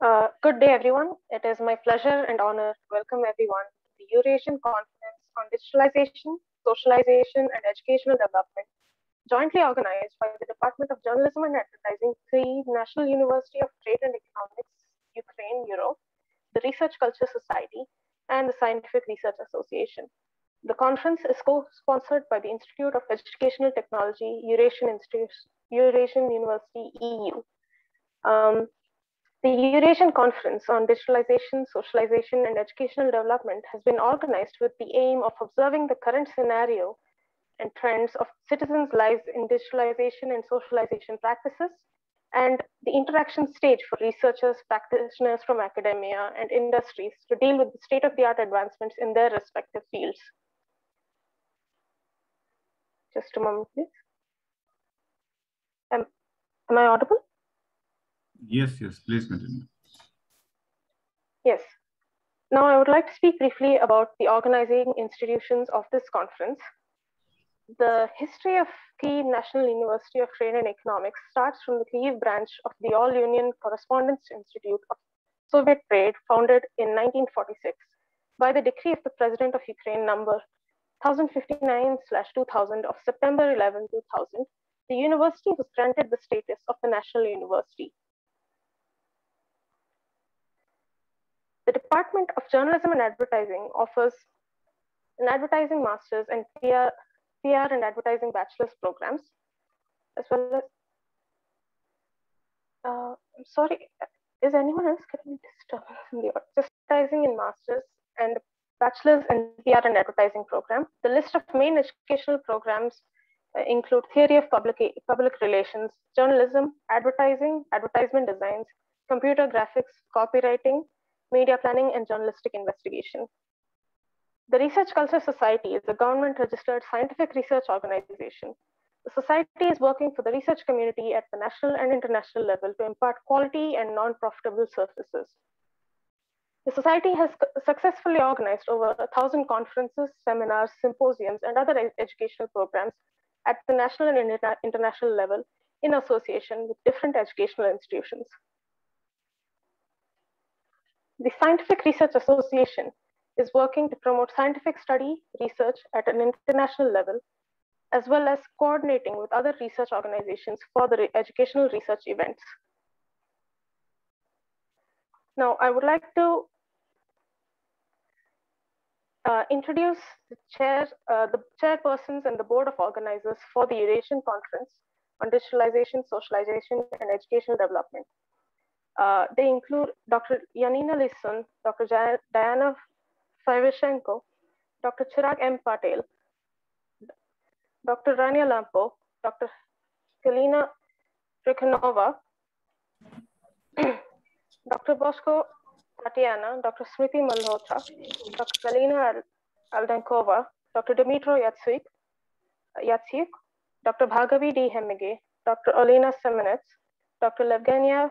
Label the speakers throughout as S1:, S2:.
S1: Good day, everyone. It is my pleasure and honor to welcome everyone to the Eurasian Conference on Digitalization, Socialization, and Educational Development, jointly organized by the Department of Journalism and Advertising, the National University of Trade and Economics, Ukraine, Europe, the Research Culture Society, and the Scientific Research Association. The conference is co-sponsored by the Institute of Educational Technology, Eurasian University, EU. The Eurasian Conference on Digitalization, Socialization, and Educational Development has been organized with the aim of observing the current scenario and trends of citizens' lives in digitalization and socialization practices, and the interaction stage for researchers, practitioners from academia, and industries to deal with the state-of-the-art advancements in their respective fields. Just a moment, please. Am I audible?
S2: Yes, please continue.
S1: Yes. Now I would like to speak briefly about the organizing institutions of this conference. The history of Kyiv National University of Trade and Economics starts from the Kyiv branch of the All-Union Correspondence Institute of Soviet Trade, founded in 1946 by the decree of the President of Ukraine number 1059/2000 of September 11, 2000. The university was granted the status of a national university. The Department of Journalism and Advertising offers an advertising master's and PR and advertising bachelor's programs, as well as, I'm sorry, is anyone else getting disturbance in the audience? Just advertising in master's and bachelor's and PR and advertising program. The list of main educational programs include theory of public relations, journalism, advertising, advertisement designs, computer graphics, copywriting, media planning, and journalistic investigation. The Research Culture Society is a government-registered scientific research organization. The society is working for the research community at the national and international level to impart quality and non-profitable services. The society has successfully organized over 1,000 conferences, seminars, symposiums, and other educational programs at the national and international level in association with different educational institutions. The Scientific Research Association is working to promote scientific study, research at an international level, as well as coordinating with other research organizations for the educational research events. Now, I would like to introduce the chairpersons and the board of organizers for the Eurasian Conference on Digitalization, Socialization, and Educational Development. They include Dr. Yanina Lisun, Dr. Diana Savichenko, Dr. Chirag M. Patel, Dr. Rania Lampo, Dr. Kalina Trikhanova, Dr. Bosco Tatiana, Dr. Smriti Malhotra, Dr. Galina Aldenkova, Dr. Dmitro Yatsiuk, Dr. Bhargavi D. Hemige, Dr. Olena Semenets, Dr. Levgenia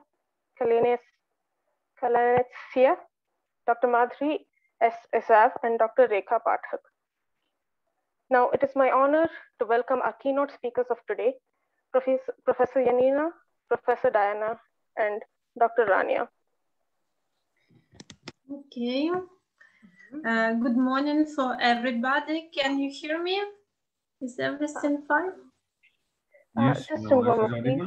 S1: Kalanetsia, Dr. Madhuri S. Isav, and Dr. Rekha Pathak. Now, it is my honor to welcome our keynote speakers of today, Professor Yanina, Professor Diana, and Dr. Rania.
S3: Okay. Good morning for everybody. Can you hear me? Is everything fine?
S2: Yes,
S1: just a moment, please.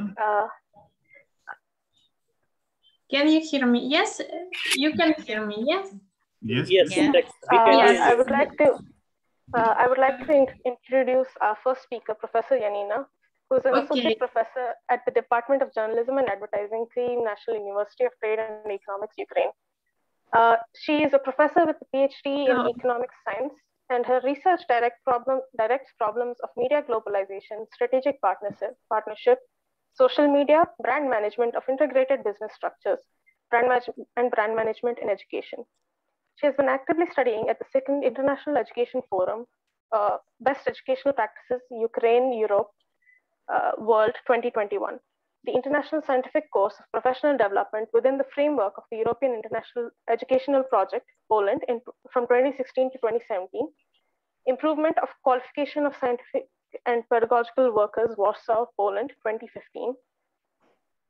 S3: Can you hear me? Yes, you can hear me. Yes.
S2: Yes.
S3: Yes.
S1: I would like to introduce our first speaker, Professor Yanina, who is an associate professor at the Department of Journalism and Advertising, Kyiv National University of Trade and Economics, Ukraine. She is a professor with a PhD in economics science, and her research directs problems of media globalization, strategic partnership, social media, brand management of integrated business structures, brand management in education. She has been actively studying at the Second International Education Forum, Best Educational Practices, Ukraine, Europe, World 2021, the International Scientific Course of Professional Development within the framework of the European International Educational Project, Poland, from 2016 to 2017, Improvement of Qualification of Scientific and Pedagogical Workers, Warsaw, Poland, 2015,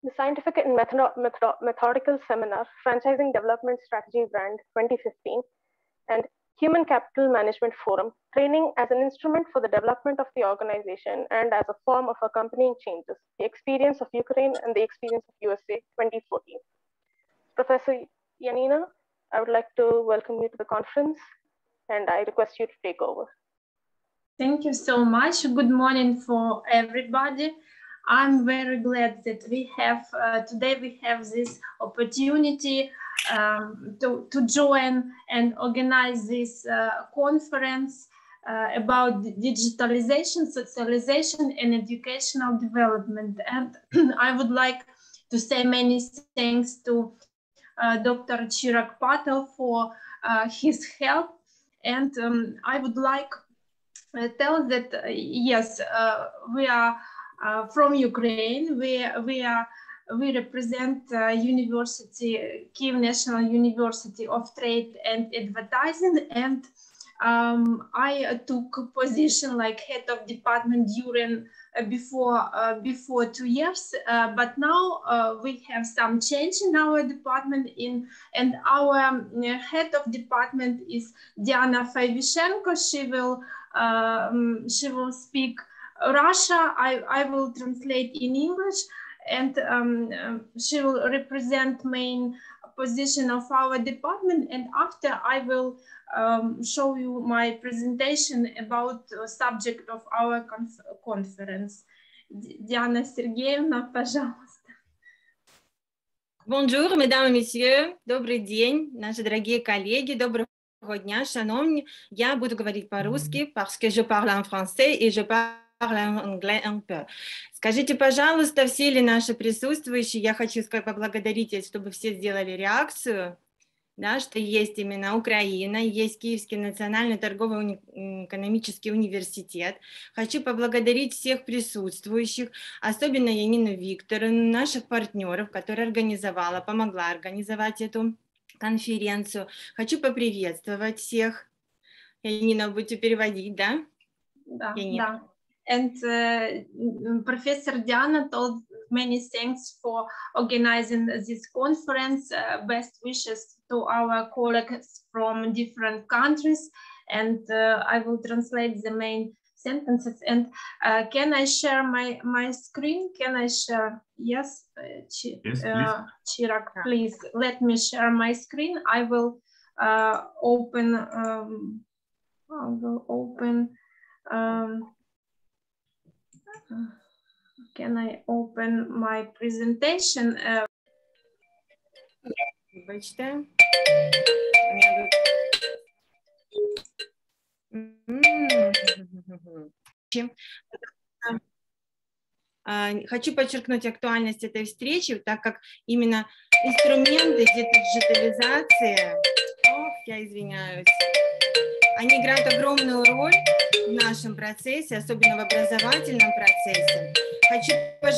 S1: the Scientific and Methodical Seminar, Franchising Development Strategy Brand 2015, and Human Capital Management Forum, Training as an Instrument for the Development of the Organization and as a Form of Accompanying Changes, The Experience of Ukraine and the Experience of USA 2014. Professor Yanina, I would like to welcome you to the conference, and I request you to take over.
S3: Thank you so much. Good morning for everybody. I'm very glad that we have today we have this opportunity to join and organize this conference about digitalization, socialization, and educational development. And I would like to say many thanks to Dr. Chirag Patel for his help. And I would like to tell that yes, we are from Ukraine. We represent University, Kyiv National University of Trade and Advertising, and I took position like head of department during before 2 years, but now we have some change in our department. And our head of department is Diana Favishenko. She will speak Russia. I will translate in English, and she will represent main position of our department. And after I will show you my presentation about the subject of our conference. Diana Sergeyevna, пожалуйста.
S4: Bonjour, mesdames et messieurs. Добрый день, наши дорогие коллеги. Доброго дня, шановні. Я буду говорить по-русски, parce que je parle en français et je parle en anglais un peu. Скажите, пожалуйста, все ли наши присутствующие, я хочу поблагодарить, чтобы все сделали реакцию, да, что есть именно Украина, есть Киевский национальный торгово-экономический университет. Хочу поблагодарить всех присутствующих, особенно Янину Викторовну, наших партнеров, которая помогла организовать эту конференцию. Хочу поприветствовать всех. Янина, будете переводить, да?
S3: Да, да. And Professor Diana told many thanks for organizing this conference. Best wishes to our colleagues from different countries. And I will translate the main sentences. And can I share my screen? Can I share? Yes,
S2: yes,
S3: Chirag, please let me share my screen. I will open. Can I open my presentation?
S4: Хочу подчеркнуть актуальность этой встречи, так как именно инструменты диджитализации, я извиняюсь, они играют огромную роль в нашем процессе, особенно в образовательном процессе. Хочу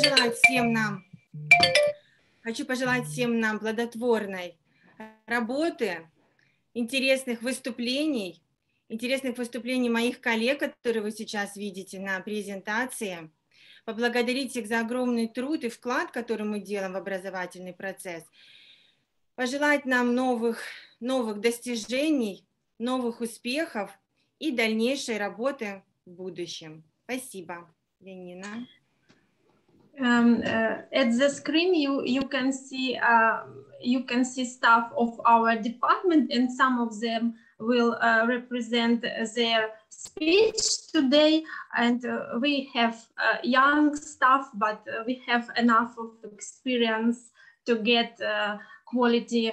S4: пожелать всем нам плодотворной работы, интересных выступлений моих коллег, которые вы сейчас видите на презентации, поблагодарить их за огромный труд и вклад, который мы делаем в образовательный процесс, пожелать нам новых достижений, новых успехов и дальнейшей работы в будущем. Спасибо, Янина.
S3: At the screen, you can see staff of our department, and some of them will represent their speech today. And we have young staff, but we have enough of experience to get quality.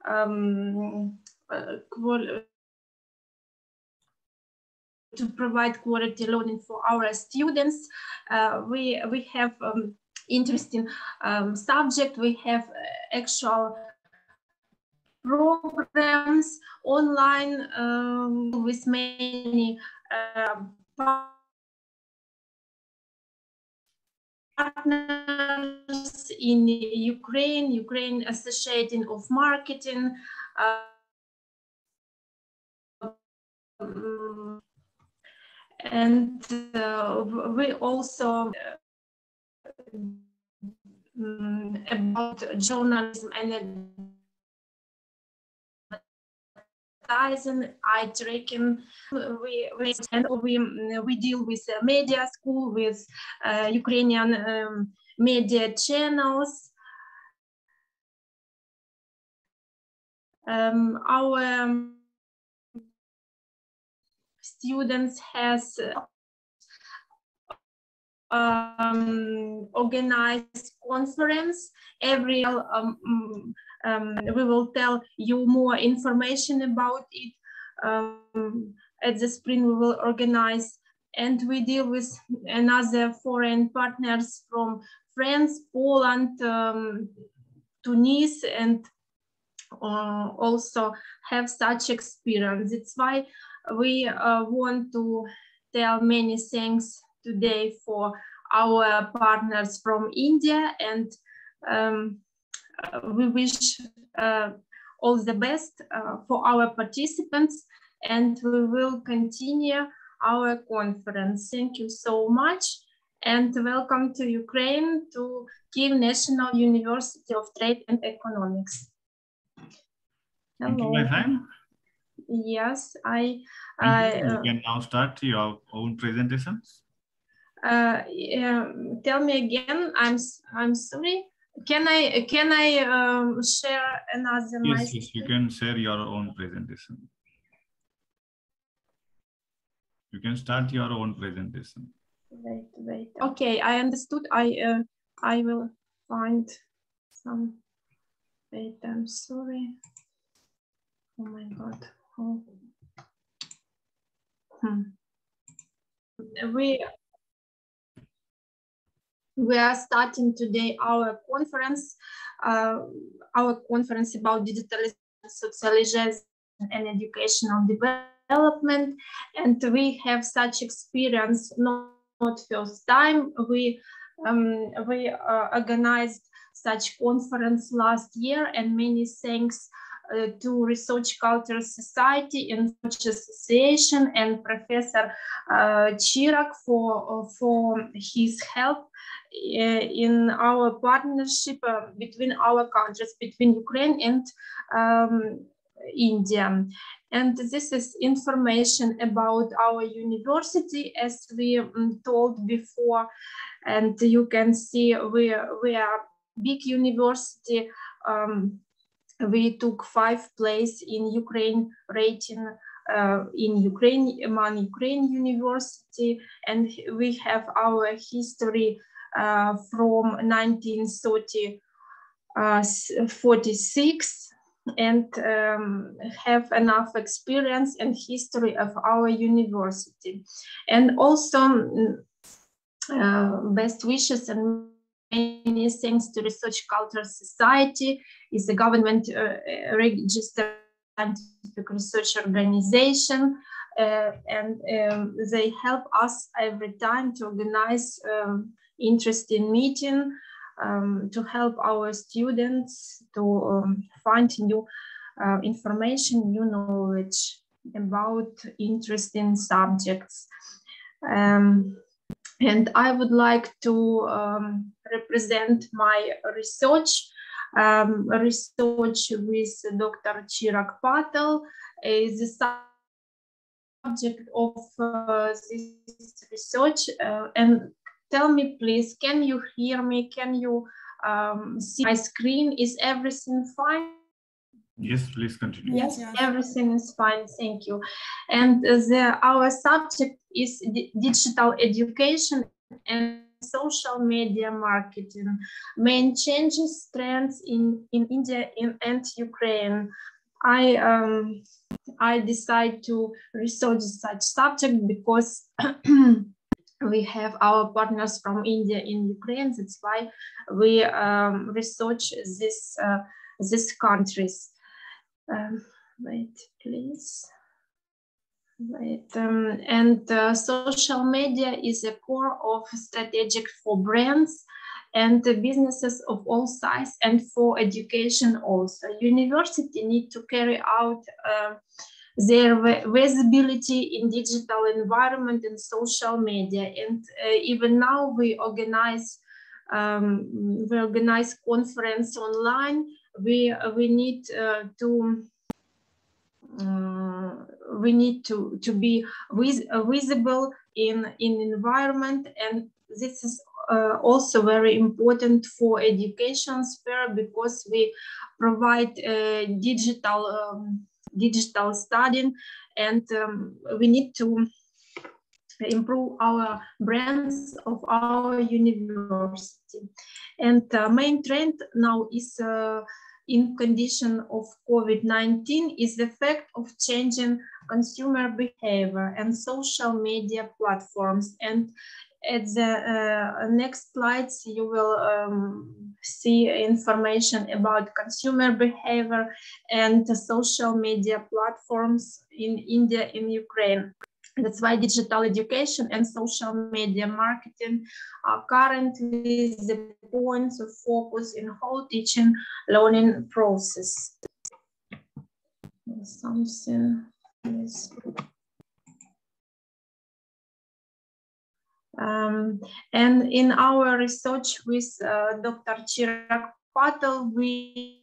S3: To provide quality learning for our students. We have interesting subject. We have actual programs online with many partners in Ukraine Association of Marketing, and we also about journalism and advertising, eye tracking. We deal with media school, with Ukrainian media channels. Our students has organized conference. Every we will tell you more information about it. At the spring we will organize, and we deal with another foreign partners from France, Poland, Tunis, and also have such experience. That's why we want to tell many things today for our partners from India, and we wish all the best for our participants, and we will continue our conference. Thank you so much, and welcome to Ukraine, to Kyiv National University of Trade and Economics.
S2: Thank you, my friend.
S3: Yes,
S2: You can now start your own presentations.
S3: Tell me again. I'm sorry. Can I share another?
S2: Yes, yes, you can share your own presentation. You can start your own presentation.
S3: Wait. Okay, I understood. I will find some. Wait, I'm sorry. Oh my God. Oh. We are starting today our conference about digitalization, socialization, and educational development. And we have such experience not first time. We organized such conference last year, and many thanks to Research Culture Society and Research Association and Professor Chirag for his help in our partnership between our countries, between Ukraine and India. And this is information about our university, as we told before. And you can see we are big university. We took 5th place in Ukraine rating in Ukraine among Ukraine university, and we have our history from 1946 and have enough experience and history of our university, and also best wishes and many thanks to Research Culture Society, is a government registered scientific research organization, and they help us every time to organize interesting meeting, to help our students to find new information, new knowledge about interesting subjects. And I would like to represent my research with Dr. Chirag Patel. The subject of this research. And tell me, please, can you hear me? Can you see my screen? Is everything fine?
S2: Yes, please continue.
S3: Yes, everything is fine. Thank you. And our subject is digital education and social media marketing, main changes, trends in India and Ukraine. I decided to research such subject because we have our partners from India in Ukraine. That's why we research these countries. Wait, please. Wait, social media is a core of strategic for brands and businesses of all sizes, and for education also. University need to carry out their visibility in digital environment and social media. And even now we organize we organize conference online. We need to be visible in environment, and this is also very important for education sphere, because we provide digital studying, and we need to improve our brands of our university. And main trend now is in condition of COVID-19 is the fact of changing consumer behavior and social media platforms. And at the next slides, you will see information about consumer behavior and the social media platforms in India and Ukraine. That's why digital education and social media marketing are currently the points of focus in whole teaching learning process. Something is. And in our research with Dr. Chirag Patel, we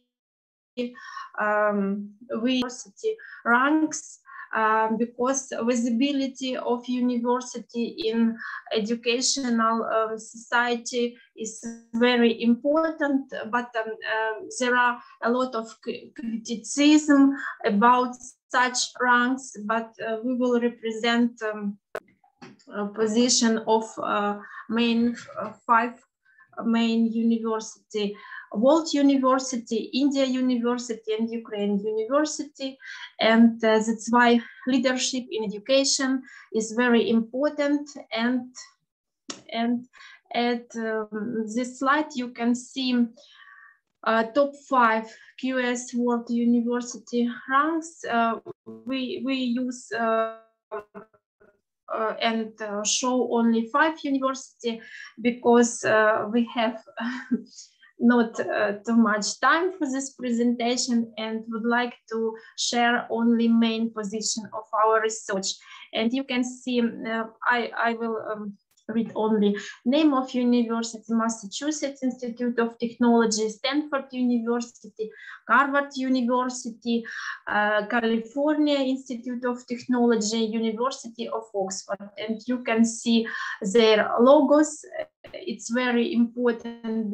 S3: university ranks because visibility of university in educational society is very important, but there are a lot of criticism about such ranks, but we will represent position of main 5 main university: World University, India University, and Ukraine University. And that's why leadership in education is very important. And at this slide you can see top 5 QS World University ranks. We use and show only 5 universities because we have not too much time for this presentation, and would like to share only main position of our research. And you can see I will read only name of university: Massachusetts Institute of Technology, Stanford University, Harvard University, California Institute of Technology, University of Oxford. And you can see their logos. It's very important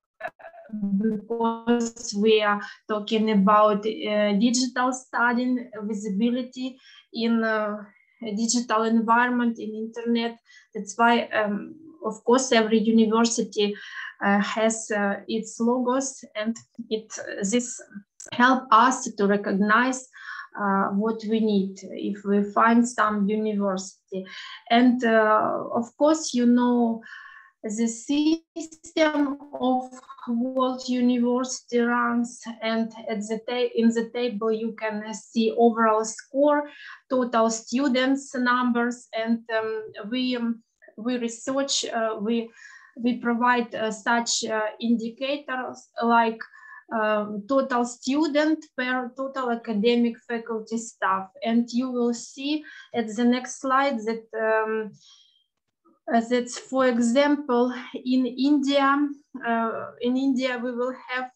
S3: because we are talking about digital studying, visibility in digital environment, in internet. That's why, of course, every university has its logos, and this help us to recognize what we need if we find some university. And of course, you know, the system of World University ranks, and at in the table you can see overall score, total students numbers, and we research, we provide such indicators like total student per total academic faculty staff. And you will see at the next slide that that's, for example, in India we will have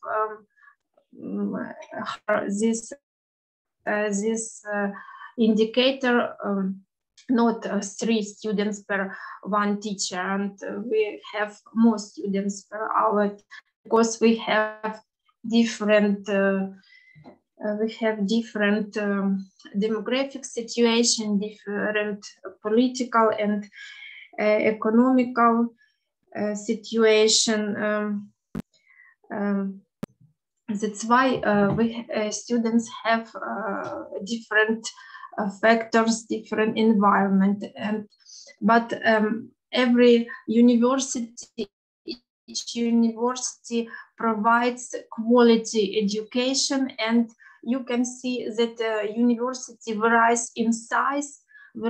S3: this indicator, not 3 students per 1 teacher, and we have more students per hour because we have different demographic situation, different political and economical situation. That's why students have different factors, different environment, but every university, each university provides quality education, and you can see that university varies in size.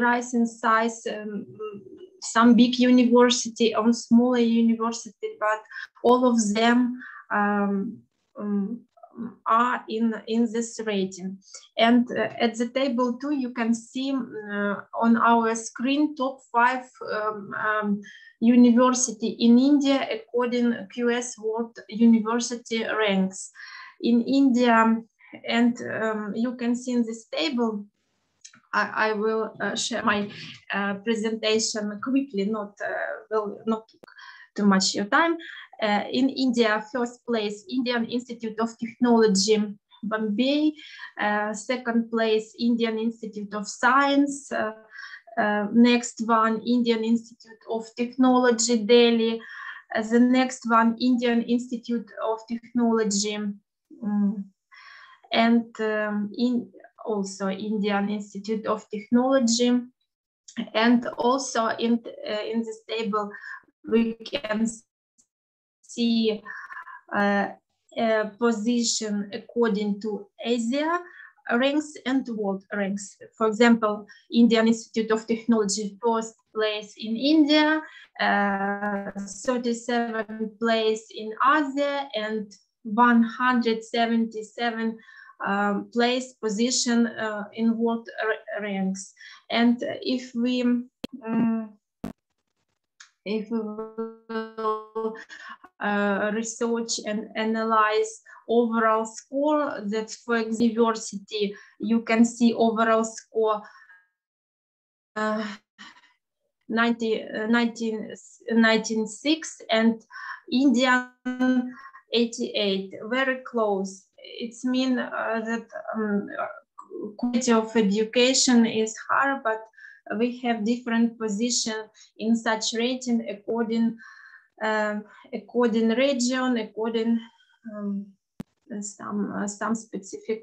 S3: Some big university or smaller university, but all of them are in this rating. And at the table 2, you can see on our screen top 5 university in India according QS World University ranks. In India, and you can see in this table, I will share my presentation quickly, will not take too much your time. In India, first place, Indian Institute of Technology, Bombay. Second place, Indian Institute of Science. Next one, Indian Institute of Technology, Delhi. The next one, Indian Institute of Technology, and also Indian Institute of Technology. And also in this table, we can see position according to Asia ranks and world ranks. For example, Indian Institute of Technology first place in India, 37th place in Asia, and 177 place position in world ranks. And if we will research and analyze overall score, that for example, university, you can see overall score 96 and Indian 88, very close. It's mean that quality of education is higher, but we have different position in such rating according region, according some specific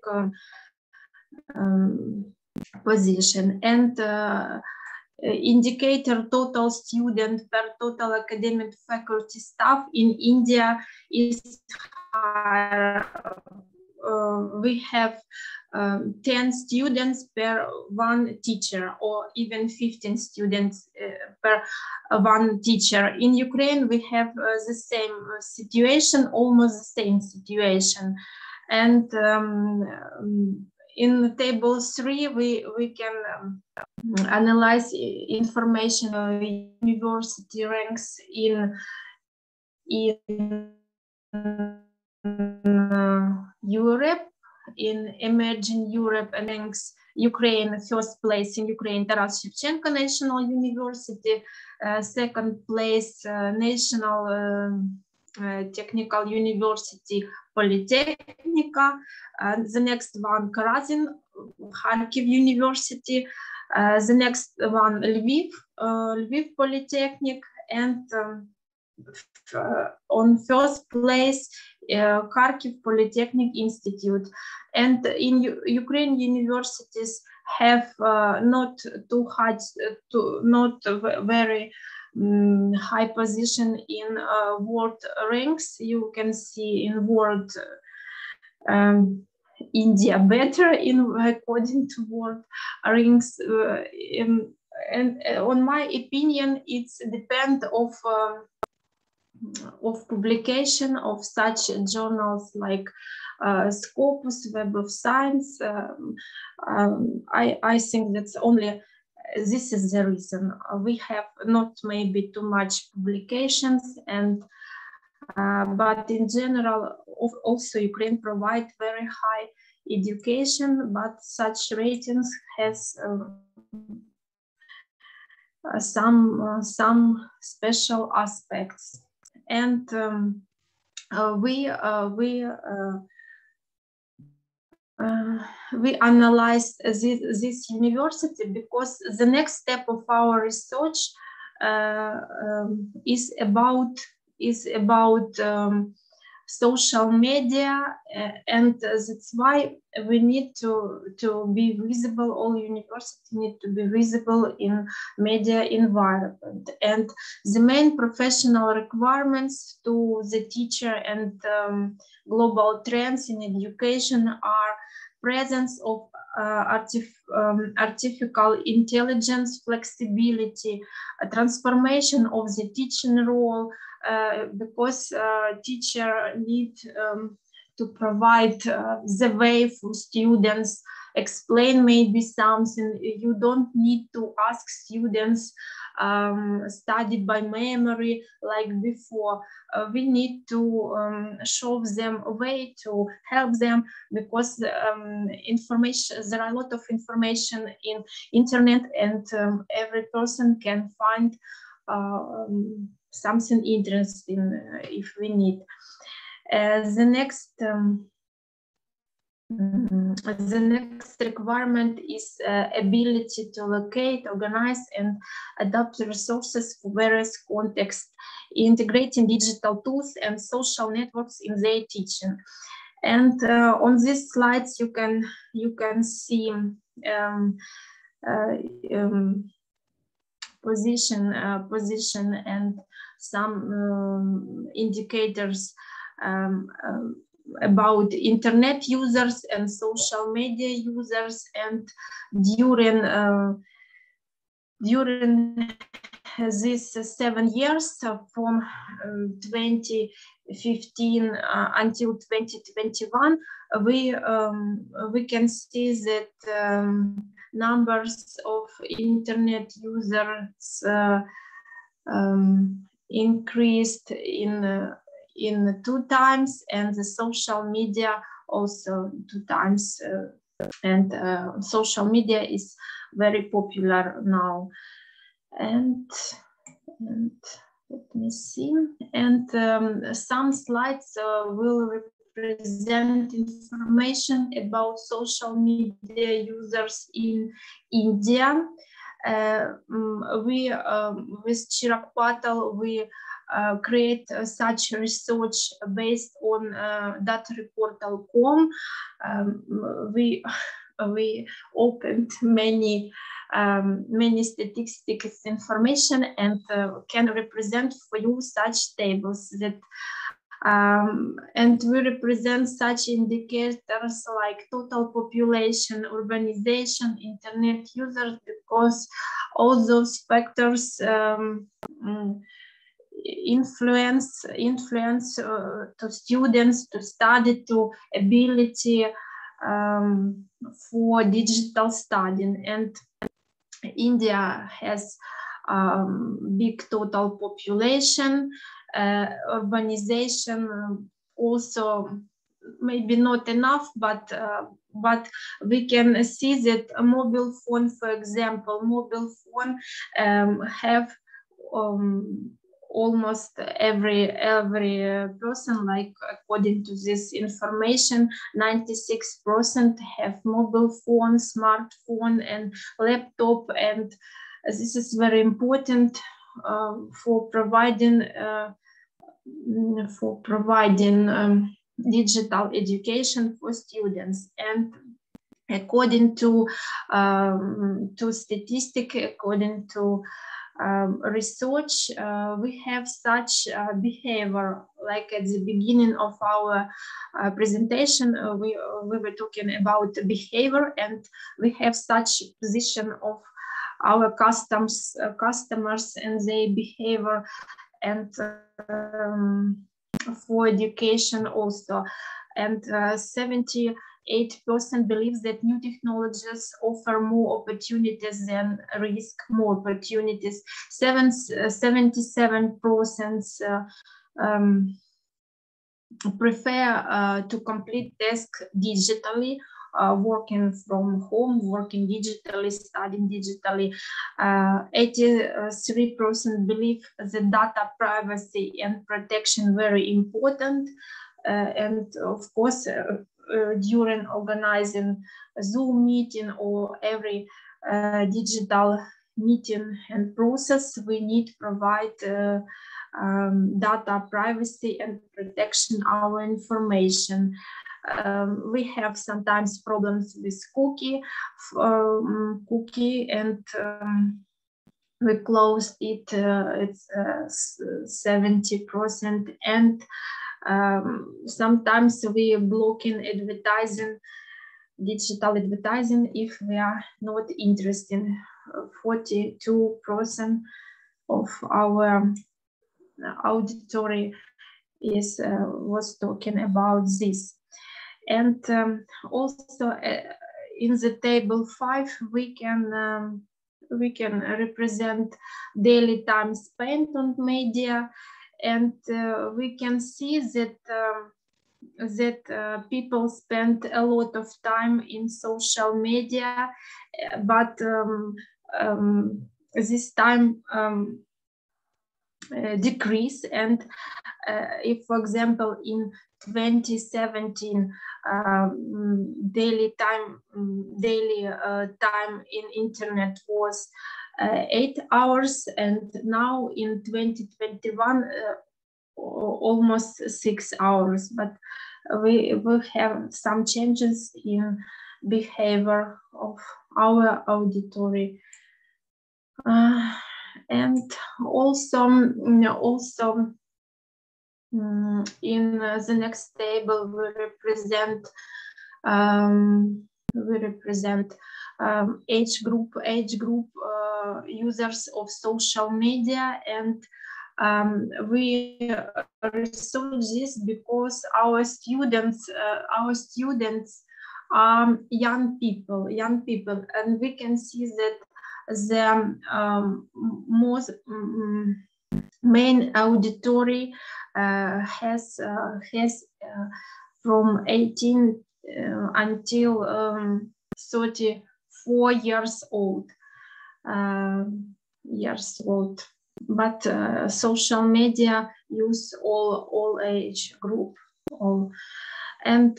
S3: position. And indicator total student per total academic faculty staff in India is higher. We have 10 students per 1 teacher, or even 15 students per 1 teacher. In Ukraine, we have the same situation, almost the same situation. And in table 3, we can analyze information of university ranks in Europe, in emerging Europe, and ranks Ukraine first place in Ukraine, Taras Shevchenko National University, second place National Technical University Polytechnica, the next one Karazin Kharkiv University, the next one Lviv Polytechnic, and on first place Kharkiv Polytechnic Institute. And in Ukraine, universities have not too high, not very high position in world ranks. You can see in world India better in according to world ranks, and on my opinion, it's depend of publication of such journals like Scopus, Web of Science. I think that's only, this is the reason. We have not maybe too much publications, and but in general, also Ukraine provide very high education, but such ratings has some special aspects. And we analyzed this university because the next step of our research is about social media, and that's why we need to be visible. All universities need to be visible in media environment, and the main professional requirements to the teacher and global trends in education are presence of artificial intelligence, flexibility, transformation of the teaching role, because teacher need provide the way for students, explain maybe something. You don't need to ask students study by memory like before. We need to show them a way to help them, because information, there are a lot of information in internet, and every person can find something interesting if we need. The next requirement is ability to locate, organize, and adapt resources for various contexts, integrating digital tools and social networks in their teaching. And on these slides, you can see position and some indicators about internet users and social media users. And during these 7 years, from 2015 until 2021, we can see that numbers of internet users increased in 2 times, and the social media also 2 times. And social media is very popular now. And let me see. And some slides will represent information about social media users in India. We with Chirag Patel, we create such research based on datareportal.com. We opened many statistics information, and can represent for you such tables that and we represent such indicators like total population, urbanization, internet users, because all those factors influence to students to study, to ability for digital studying. And India has big total population, urbanization also maybe not enough, but we can see that a mobile phone, for example, mobile phone have almost every person, like according to this information, 96% have mobile phone, smartphone, and laptop. And this is very important for providing digital education for students. And according to statistic, according to research, we have such behavior. Like at the beginning of our presentation, we were talking about behavior, and we have such position of our customers and their behavior, and for education also. And 78% believes that new technologies offer more opportunities than risk more opportunities. 77% prefer to complete tasks digitally, working from home, working digitally, studying digitally. 83% believe that data privacy and protection very important. And of course, during organizing a Zoom meeting or every digital meeting and process, we need to provide data privacy and protection our information. We have sometimes problems with cookie, and we closed it. It's 70%, and sometimes we are blocking advertising, digital advertising, if we are not interested. 42% of our auditory was talking about this. And also in the table 5, we can represent daily time spent on media, and we can see that people spend a lot of time in social media, but this time decrease. And if, for example, in 2017 daily time in internet was 8 hours, and now in 2021 almost 6 hours. But we will have some changes in behavior of our auditory. And also in the next table we represent age group users of social media, and we research this because our students are young people, and we can see that the most main auditory has from 18 until 34 years old. But social media use all age group. And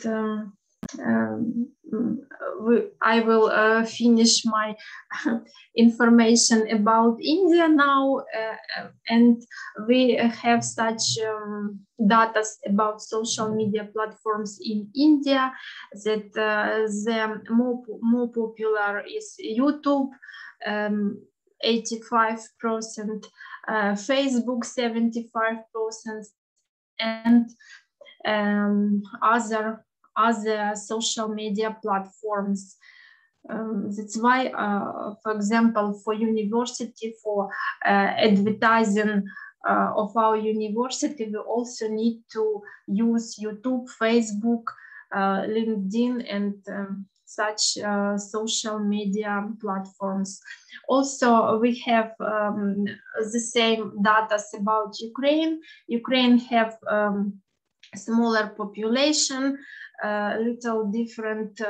S3: I will finish my information about India now, and we have such data about social media platforms in India that the more popular is YouTube, 85%, Facebook 75%, and other social media platforms. That's why, for example, for university, for advertising of our university, we also need to use YouTube, Facebook, LinkedIn, and such social media platforms. Also, we have the same data about Ukraine. Ukraine have smaller population, little different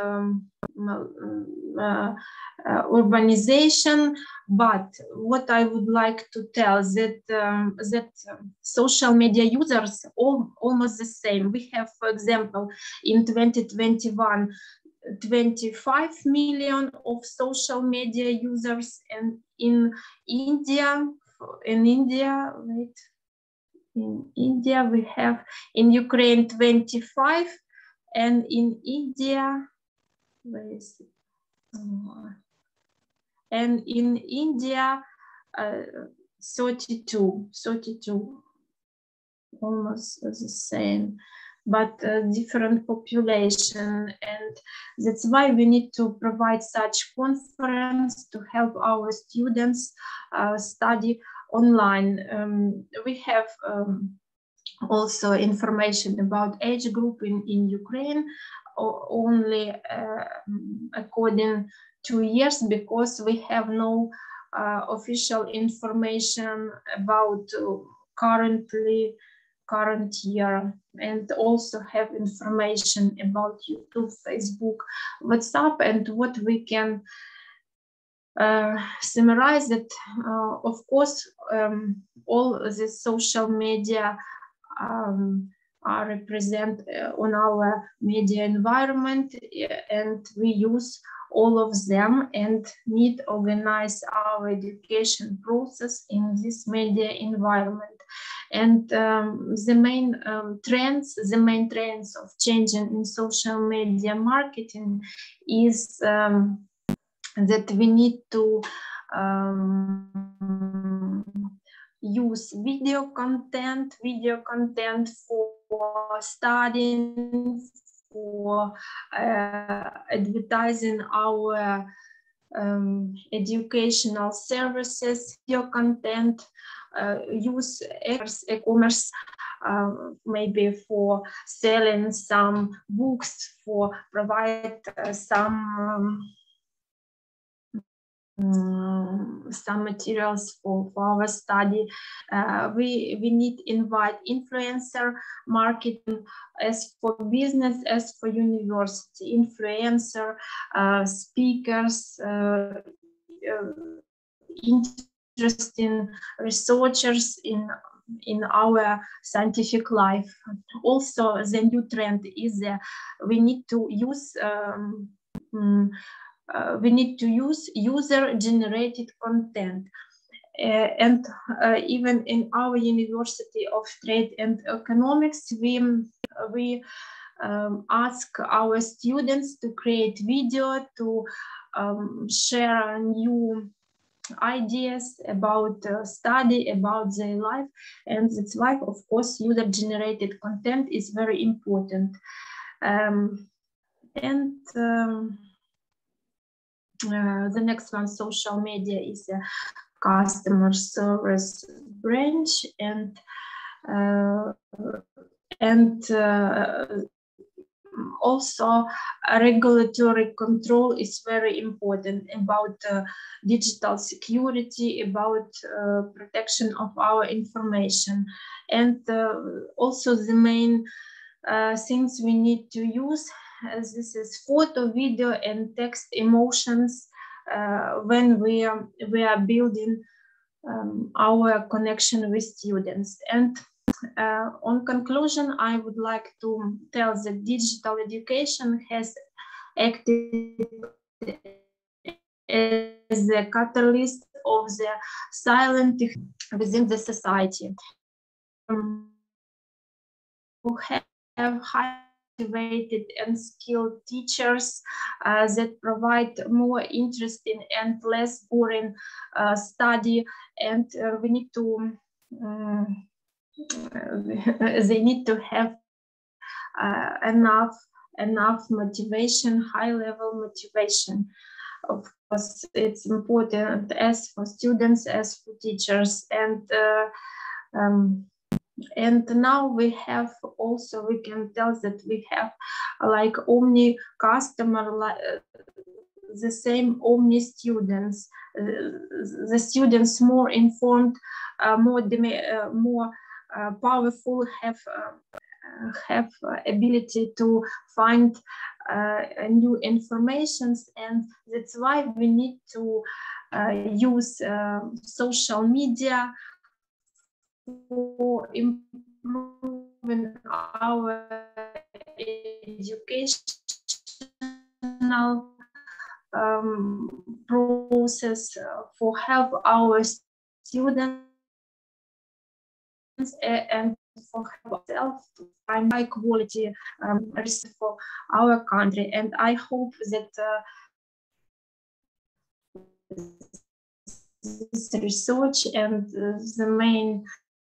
S3: urbanization, but what I would like to tell that social media users almost the same. We have, for example, in 2021 25 million of social media users, and in India we have in Ukraine 25, and in India, where is it? And in India 32, almost the same, but different population. And that's why we need to provide such conference to help our students study online. We have also information about age group in Ukraine, only according to years, because we have no official information about current year, and also have information about YouTube, Facebook, WhatsApp, and what we can summarize it. Of course, all the social media are represent on our media environment, and we use all of them and need to organize our education process in this media environment. And the main trends of changing in social media marketing is that we need to use video content for studying, for advertising our educational services, video content use e-commerce maybe for selling some books, for provide some materials for our study. We need invite influencer marketing as for business, as for university, influencer, speakers, interesting researchers in our scientific life. Also, the new trend is we need to use user-generated content. And even in our University of Trade and Economics, we ask our students to create video, to share new ideas about study, about their life. And that's why, of course, user-generated content is very important. The next one, social media, is a customer service branch, and also regulatory control is very important about digital security, about protection of our information, and also the main things we need to use. This is photo, video, and text emotions when we are building our connection with students. And on conclusion, I would like to tell that digital education has acted as the catalyst of the silent within the society. Who have high motivated and skilled teachers that provide more interesting and less boring study, and we need to they need to have enough motivation, high level motivation. Of course, it's important as for students, as for teachers, and now we have also, we can tell that we have like Omni customer, the same Omni students, the students more informed, more powerful, have ability to find new informations, and that's why we need to use social media for improving our educational process, for help our students and for ourselves to find high quality research for our country. And I hope that this research and the main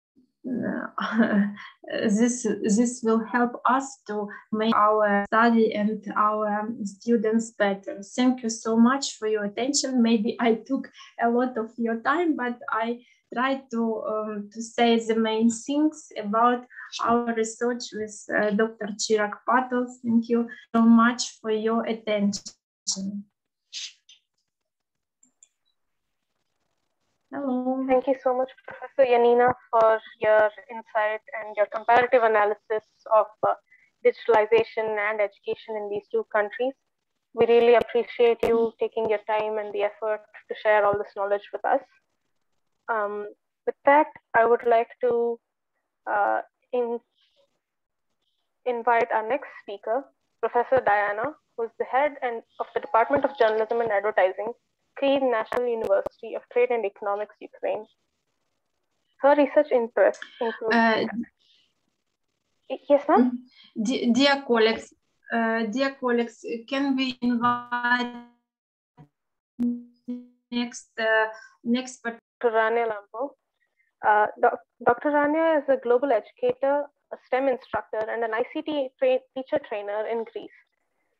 S3: this will help us to make our study and our students better. Thank you so much for your attention. Maybe I took a lot of your time, but I tried to say the main things about our research with Dr. Chirag Patel. Thank you so much for your attention. Hello.
S1: Thank you so much, Professor Janina, for your insight and your comparative analysis of digitalization and education in these two countries. We really appreciate you taking your time and the effort to share all this knowledge with us. With that, I would like to invite our next speaker, Professor Diana, who is the head of the Department of Journalism and Advertising, Kyiv National University of Trade and Economics, Ukraine. Her research interests include... Yes, ma'am?
S3: Dear colleagues, can we invite next
S1: Dr. Rania Lampo. Dr. Rania is a global educator, a STEM instructor, and an ICT teacher trainer in Greece.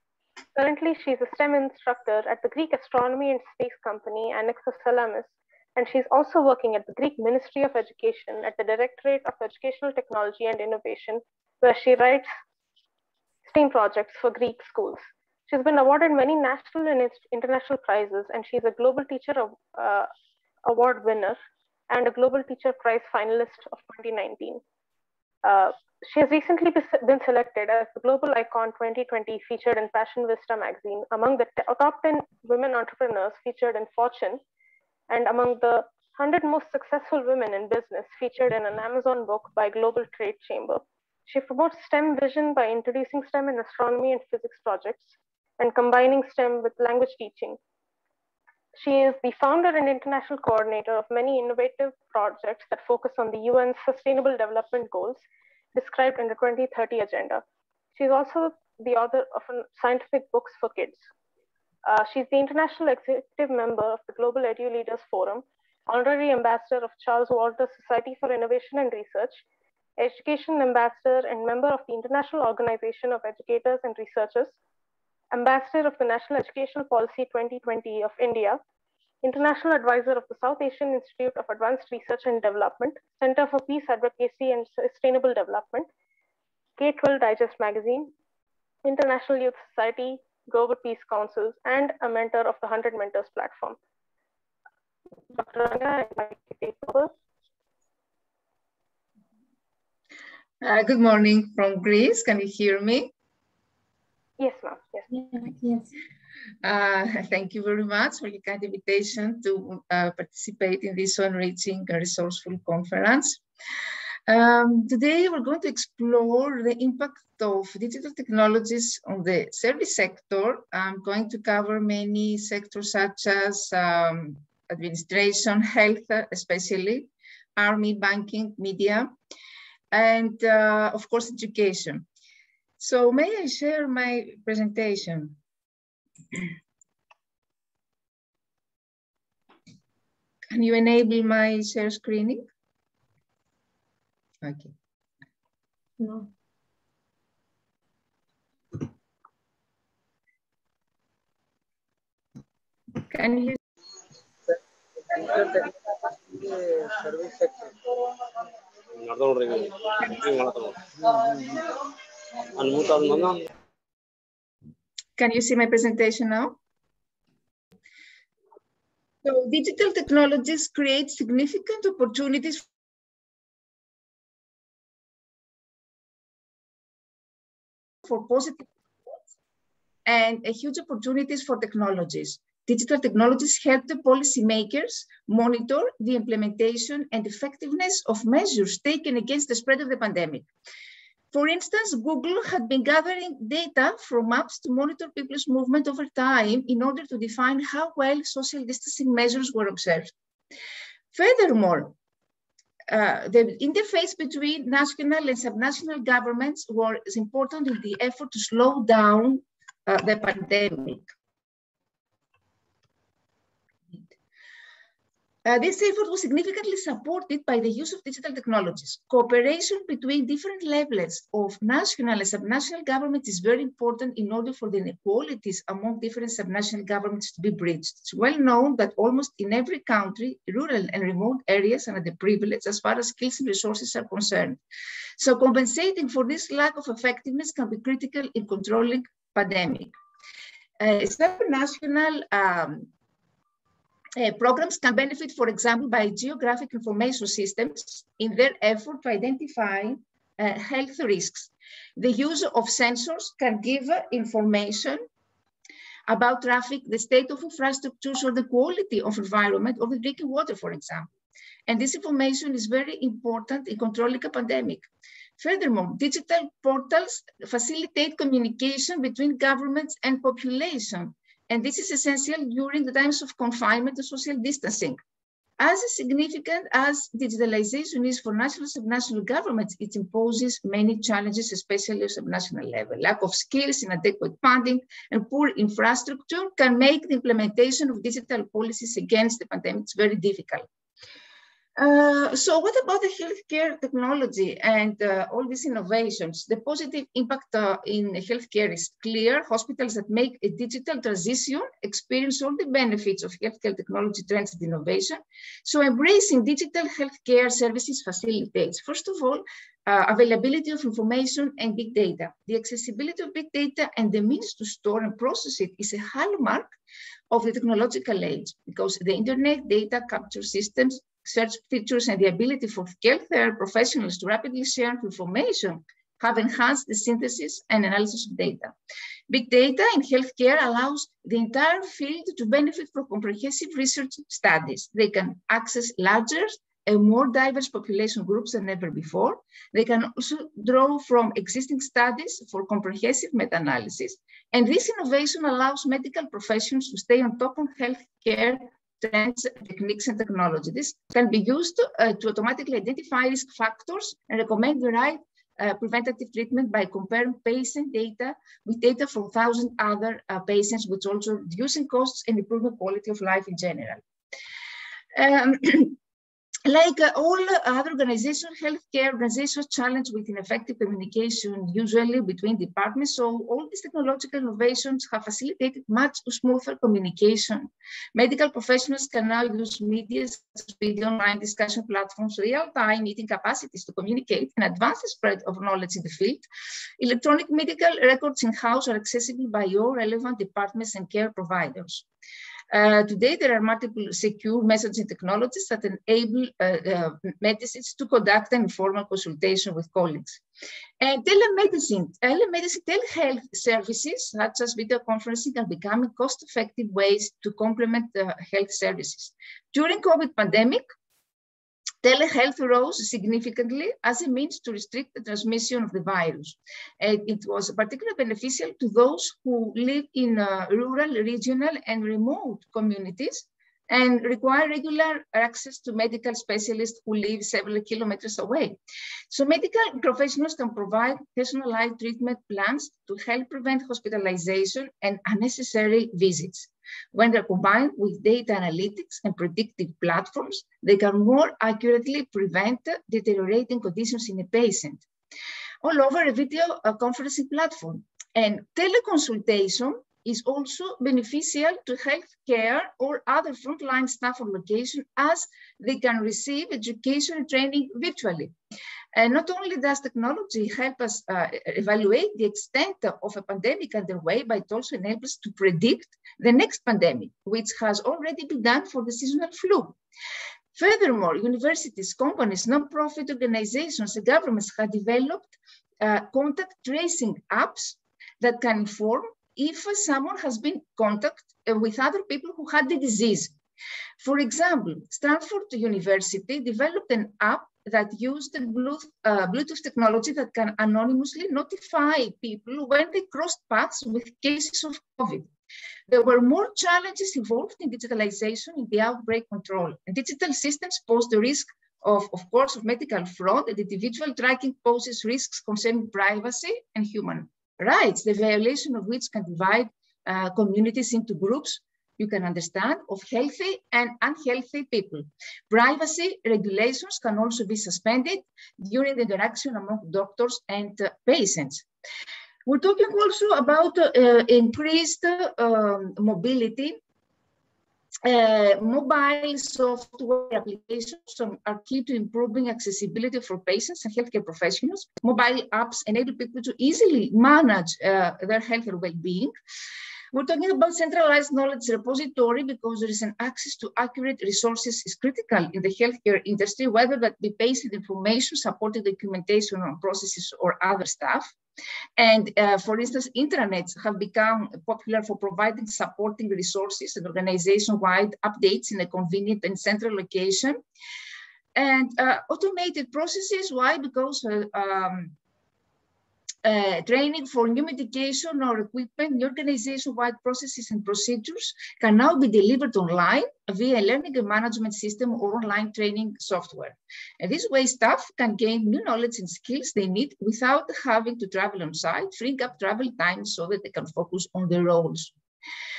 S1: Currently, she is a STEM instructor at the Greek Astronomy and Space Company, Anexos Salamis, And she's also working at the Greek Ministry of Education at the Directorate of Educational Technology and Innovation, where she writes STEAM projects for Greek schools. She's been awarded many national and international prizes, and she's a Global Teacher Award winner and a Global Teacher Prize finalist of 2019. She has recently been selected as the Global Icon 2020 featured in Fashion Vista magazine among the top 10 women entrepreneurs featured in Fortune, and among the 100 most successful women in business featured in an Amazon book by Global Trade Chamber. She promotes STEM vision by introducing STEM in astronomy and physics projects and combining STEM with language teaching. She is the founder and international coordinator of many innovative projects that focus on the UN's Sustainable Development Goals described in the 2030 Agenda. She's also the author of scientific books for kids. She's the international executive member of the Global Edu Leaders Forum, honorary ambassador of Charles Walter Society for Innovation and Research, education ambassador and member of the International Organization of Educators and Researchers, ambassador of the National Educational Policy 2020 of India, international advisor of the South Asian Institute of Advanced Research and Development, Center for Peace Advocacy and Sustainable Development, K-12 Digest Magazine, International Youth Society, Global Peace Councils, and a mentor of the 100 Mentors platform. Dr. Ranga, I'd like to take over.
S5: Good morning from Greece. Can you hear me?
S1: Yes, ma'am. Yes.
S5: Thank you very much for your kind invitation to participate in this so enriching and resourceful conference. Today, we're going to explore the impact of digital technologies on the service sector. I'm going to cover many sectors such as administration, health, especially, army, banking, media, and of course, education. So may I share my presentation? Can you enable my share screening? Okay.
S3: No.
S5: Can you? Can you see my presentation now? So digital technologies create significant opportunities for positive and huge opportunities for technologies. Digital technologies help the policymakers monitor the implementation and effectiveness of measures taken against the spread of the pandemic. For instance, Google had been gathering data from apps to monitor people's movement over time in order to define how well social distancing measures were observed. Furthermore, the interface between national and subnational governments was important in the effort to slow down the pandemic. This effort was significantly supported by the use of digital technologies. Cooperation between different levels of national and subnational governments is very important in order for the inequalities among different subnational governments to be bridged. It's well known that almost in every country, rural and remote areas are underprivileged as far as skills and resources are concerned. So compensating for this lack of effectiveness can be critical in controlling pandemic. Subnational programs can benefit, for example, by geographic information systems in their effort to identify health risks. The use of sensors can give information about traffic, the state of infrastructures, or the quality of environment of the drinking water, for example. And this information is very important in controlling a pandemic. Furthermore, digital portals facilitate communication between governments and population. And this is essential during the times of confinement and social distancing. As significant as digitalization is for national and subnational governments, it imposes many challenges, especially at subnational level. Lack of skills, inadequate funding, and poor infrastructure can make the implementation of digital policies against the pandemic very difficult. So what about the healthcare technology and all these innovations? The positive impact in healthcare is clear. Hospitals that make a digital transition experience all the benefits of healthcare technology trends and innovation. So embracing digital healthcare services facilitates, first of all, availability of information and big data. The accessibility of big data and the means to store and process it is a hallmark of the technological age, because the internet data capture systems, search features, and the ability for healthcare professionals to rapidly share information have enhanced the synthesis and analysis of data. Big data in healthcare allows the entire field to benefit from comprehensive research studies. They can access larger and more diverse population groups than ever before. They can also draw from existing studies for comprehensive meta-analysis. And this innovation allows medical professionals to stay on top of healthcare trends, techniques, and technology. This can be used to automatically identify risk factors and recommend the right preventative treatment by comparing patient data with data from 1,000 other patients, which also reducing costs and improving quality of life in general. Like all other organizations, healthcare organizations challenge with ineffective communication, usually between departments. So all these technological innovations have facilitated much smoother communication. Medical professionals can now use media such as video, online discussion platforms, real-time meeting capacities to communicate and advance the spread of knowledge in the field. Electronic medical records in-house are accessible by all relevant departments and care providers. Today, there are multiple secure messaging technologies that enable medicines to conduct an informal consultation with colleagues. And telemedicine, telehealth services such as video conferencing are becoming cost-effective ways to complement health services. During COVID pandemic, telehealth rose significantly as a means to restrict the transmission of the virus. And it was particularly beneficial to those who live in rural, regional, and remote communities and require regular access to medical specialists who live several kilometers away. So medical professionals can provide personalized treatment plans to help prevent hospitalization and unnecessary visits. When they're combined with data analytics and predictive platforms, they can more accurately prevent deteriorating conditions in a patient. All over a video conferencing platform. And teleconsultation is also beneficial to healthcare or other frontline staff on location, as they can receive education and training virtually. And not only does technology help us evaluate the extent of a pandemic underway, but it also enables us to predict the next pandemic, which has already been done for the seasonal flu. Furthermore, universities, companies, non-profit organizations, and governments have developed contact tracing apps that can inform if someone has been in contact with other people who had the disease. For example, Stanford University developed an app that used the Bluetooth technology that can anonymously notify people when they crossed paths with cases of COVID. There were more challenges involved in digitalization in the outbreak control. And digital systems pose the risk of course, of medical fraud, and individual tracking poses risks concerning privacy and human rights, the violation of which can divide communities into groups, you can understand, of healthy and unhealthy people. Privacy regulations can also be suspended during the interaction among doctors and patients. We're talking also about increased mobility. Mobile software applications are key to improving accessibility for patients and healthcare professionals. Mobile apps enable people to easily manage their health and well-being. We're talking about centralized knowledge repository because there is an access to accurate resources is critical in the healthcare industry, whether that be patient information, supported documentation on processes or other stuff. And for instance, intranets have become popular for providing supporting resources and organization-wide updates in a convenient and central location. And automated processes, why? Because training for new medication or equipment, new organization-wide processes and procedures can now be delivered online via a learning and management system or online training software. And this way, staff can gain new knowledge and skills they need without having to travel on site, freeing up travel time so that they can focus on their roles.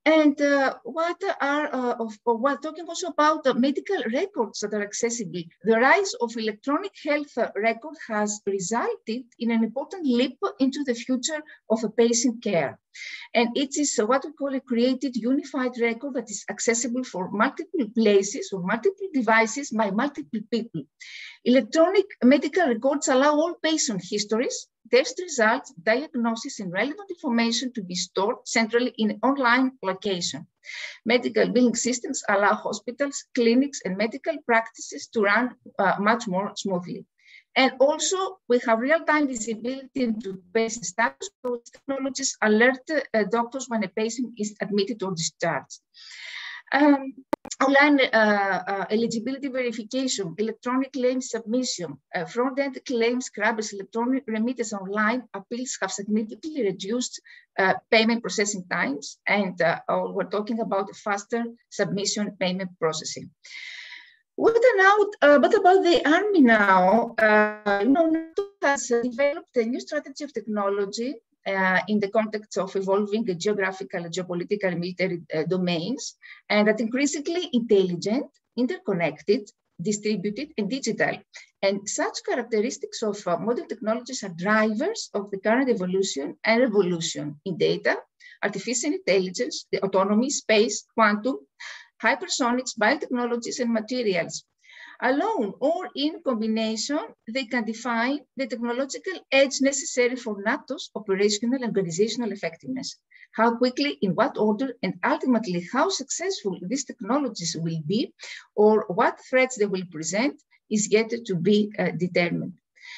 S5: And we're talking also about the medical records that are accessible. The rise of electronic health record has resulted in an important leap into the future of a patient care. And it is what we call a created unified record that is accessible for multiple places or multiple devices by multiple people. Electronic medical records allow all patient histories, test results, diagnosis, and relevant information to be stored centrally in an online location. Medical billing systems allow hospitals, clinics, and medical practices to run much more smoothly. And also, we have real-time visibility into patient status. Those technologies alert doctors when a patient is admitted or discharged. Online eligibility verification, electronic claim submission, front-end claim scrubbers, electronic remittance online appeals have significantly reduced payment processing times, and we're talking about faster submission payment processing. What about the Army now? NATO has developed a new strategy of technology in the context of evolving the geographical, geopolitical, and military domains, and that increasingly intelligent, interconnected, distributed, and digital. And such characteristics of modern technologies are drivers of the current evolution and revolution in data, artificial intelligence, the autonomy, space, quantum, hypersonics, biotechnologies, and materials. Alone or in combination, they can define the technological edge necessary for NATO's operational and organizational effectiveness. How quickly, in what order, and ultimately how successful these technologies will be, or what threats they will present, is yet to be determined.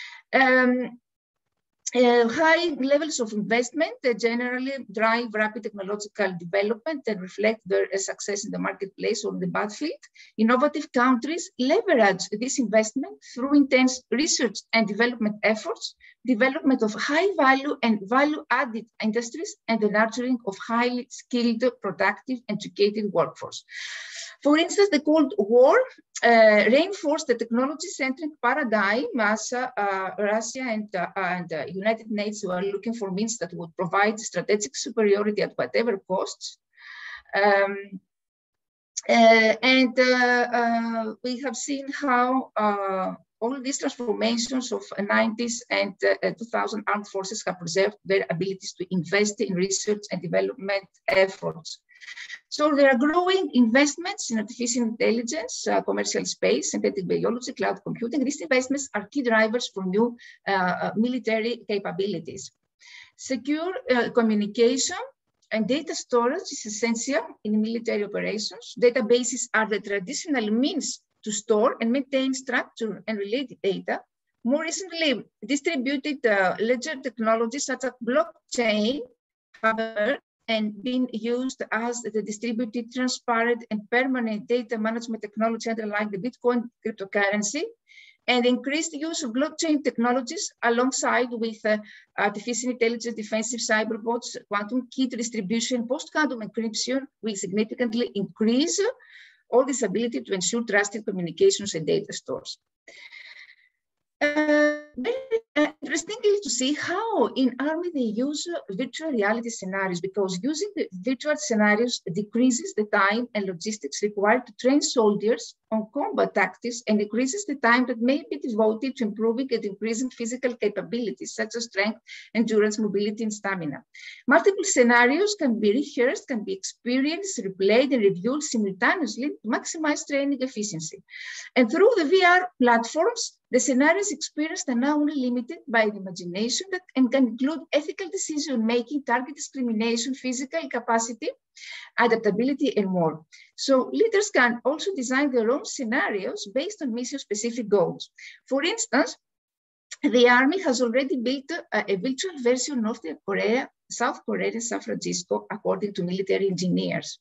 S5: High levels of investment generally drive rapid technological development and reflect their success in the marketplace or in the battlefield. Innovative countries leverage this investment through intense research and development efforts, development of high value and value-added industries, and the nurturing of highly skilled, productive, educated workforce. For instance, the Cold War reinforced the technology-centric paradigm as Russia and United Nations were looking for means that would provide strategic superiority at whatever costs. We have seen how all these transformations of 90s and 2000 armed forces have preserved their abilities to invest in research and development efforts. So there are growing investments in artificial intelligence, commercial space, synthetic biology, cloud computing. These investments are key drivers for new military capabilities. Secure communication and data storage is essential in military operations. Databases are the traditional means to store and maintain structured and related data. More recently, distributed ledger technologies such as blockchain have and been used as the distributed, transparent, and permanent data management technology underlying the Bitcoin cryptocurrency, and increased use of blockchain technologies alongside with artificial intelligence, defensive cyberbots, quantum key distribution, post-quantum encryption will significantly increase all this ability to ensure trusted communications and data stores. Very interestingly to see how in Army they use virtual reality scenarios, because using the virtual scenarios decreases the time and logistics required to train soldiers on combat tactics and increases the time that may be devoted to improving and increasing physical capabilities such as strength, endurance, mobility, and stamina. Multiple scenarios can be rehearsed, can be experienced, replayed, and reviewed simultaneously to maximize training efficiency. And through the VR platforms, the scenarios experienced are now only limited by the imagination and can include ethical decision-making, target discrimination, physical capacity, adaptability, and more. So leaders can also design their own scenarios based on mission-specific goals. For instance, the Army has already built a virtual version of North Korea, South Korea, and San Francisco, according to military engineers.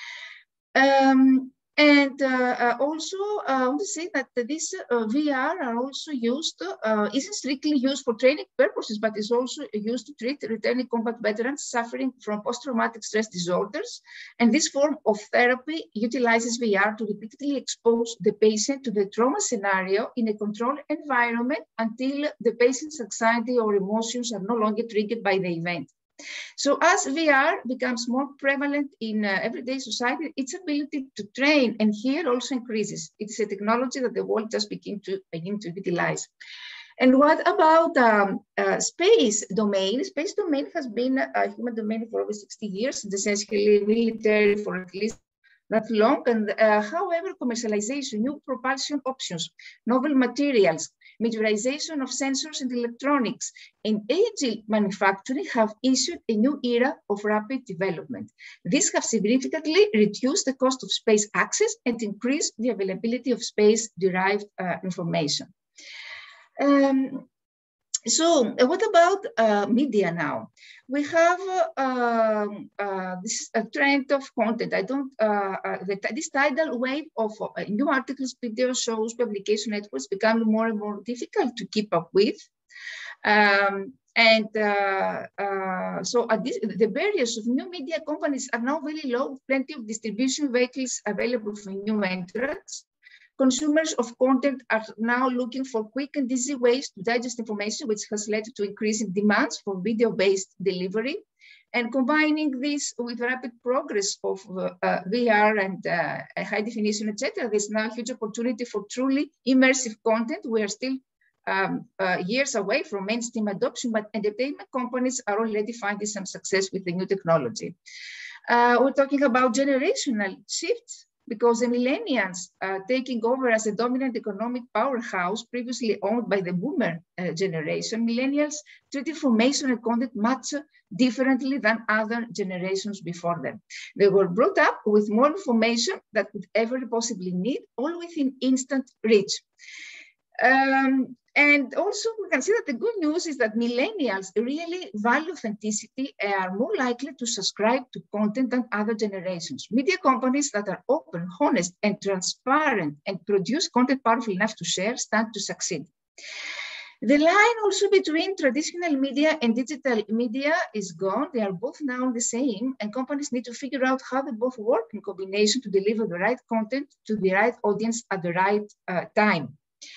S5: Also, I want to say that this VR are also used, isn't strictly used for training purposes, but is also used to treat returning combat veterans suffering from post-traumatic stress disorders. And this form of therapy utilizes VR to repeatedly expose the patient to the trauma scenario in a controlled environment until the patient's anxiety or emotions are no longer triggered by the event. So as VR becomes more prevalent in everyday society, its ability to train and hear also increases. It's a technology that the world just begin to utilize. And what about space domain? Space domain has been a human domain for over 60 years, and essentially military for at least that long. And however, commercialization, new propulsion options, novel materials, miniaturization of sensors and electronics, and agile manufacturing have issued a new era of rapid development. These have significantly reduced the cost of space access and increased the availability of space-derived information. So what about media now? We have this trend of content. This tidal wave of new articles, video shows, publication networks become more and more difficult to keep up with. So the barriers of new media companies are now very low, plenty of distribution vehicles available for new entrants. Consumers of content are now looking for quick and easy ways to digest information, which has led to increasing demands for video-based delivery. And combining this with rapid progress of VR and high definition, etc., there's now a huge opportunity for truly immersive content. We are still years away from mainstream adoption, but entertainment companies are already finding some success with the new technology. We're talking about generational shifts, because the millennials taking over as a dominant economic powerhouse previously owned by the boomer generation, millennials treat information and content much differently than other generations before them. They were brought up with more information that could ever possibly need, all within instant reach. And also we can see that the good news is that millennials really value authenticity and are more likely to subscribe to content than other generations. Media companies that are open, honest, and transparent and produce content powerful enough to share stand to succeed. The line also between traditional media and digital media is gone. They are both now the same, and companies need to figure out how they both work in combination to deliver the right content to the right audience at the right time.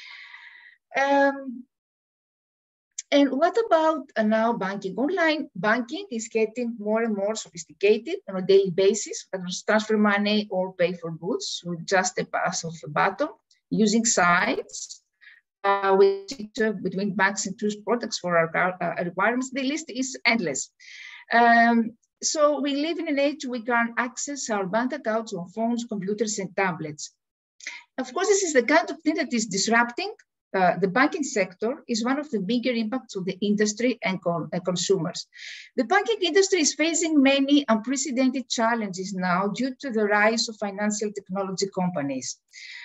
S5: And what about now banking? Online banking is getting more and more sophisticated on a daily basis. You can transfer money or pay for goods with just a pass of a button using sites which between banks and choose products for our requirements. The list is endless. So we live in an age we can access our bank accounts on phones, computers, and tablets. Of course, this is the kind of thing that is disrupting the banking sector, is one of the bigger impacts of the industry and consumers. The banking industry is facing many unprecedented challenges now due to the rise of financial technology companies,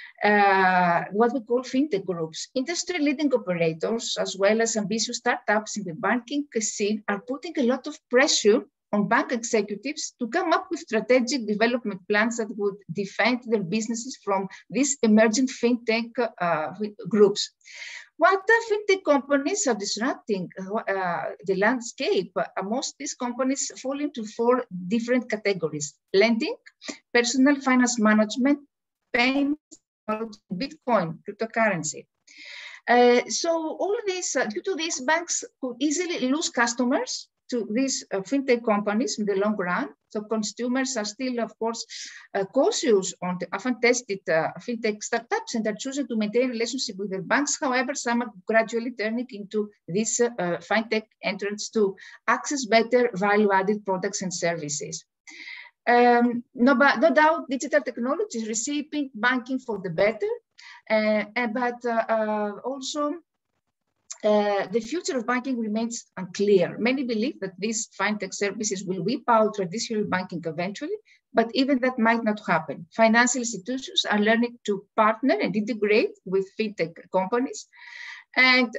S5: what we call fintech groups. Industry-leading operators, as well as ambitious startups in the banking scene, are putting a lot of pressure on bank executives to come up with strategic development plans that would defend their businesses from these emerging fintech groups. What the fintech companies are disrupting the landscape, most of these companies fall into 4 different categories: lending, personal finance management, payments, Bitcoin, cryptocurrency. So all of this, due to these, banks could easily lose customers to these fintech companies in the long run. So consumers are still, of course, cautious on the often-tested fintech startups and are choosing to maintain a relationship with their banks. However, some are gradually turning into these fintech entrants to access better value-added products and services. No doubt, digital technology is reshaping banking for the better, but also the future of banking remains unclear. Many believe that these fintech services will whip out traditional banking eventually, but even that might not happen. Financial institutions are learning to partner and integrate with fintech companies. And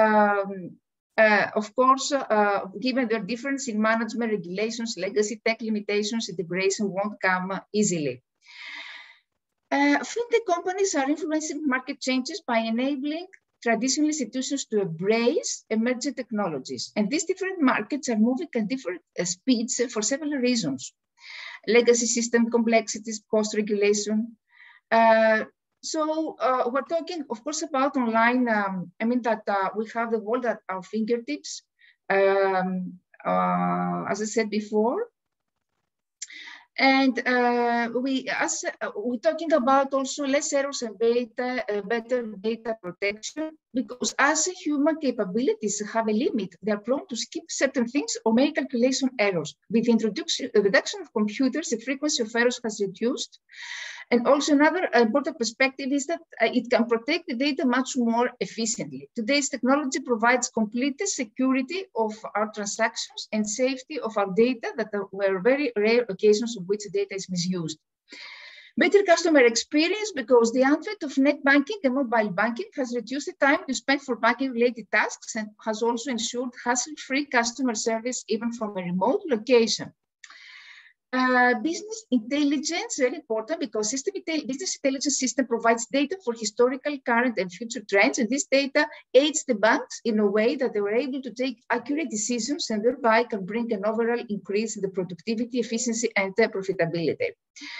S5: of course, given their difference in management regulations, legacy tech limitations, integration won't come easily. Fintech companies are influencing market changes by enabling traditional institutions to embrace emerging technologies. And these different markets are moving at different speeds for several reasons: legacy system complexities, cost regulation. So we're talking, of course, about online. I mean that we have the world at our fingertips. as I said before. And we're talking about also less errors and better data protection, because as human capabilities have a limit, they are prone to skip certain things or make calculation errors. With the reduction of computers, the frequency of errors has reduced. And also another important perspective is that it can protect the data much more efficiently. Today's technology provides complete security of our transactions and safety of our data that were very rare occasions of which the data is misused. Better customer experience, because the advent of net banking and mobile banking has reduced the time you spend for banking-related tasks and has also ensured hassle-free customer service even from a remote location. Business intelligence, very important, because business intelligence system provides data for historical, current, and future trends, and this data aids the banks in a way that they were able to take accurate decisions and thereby can bring an overall increase in the productivity, efficiency, and profitability.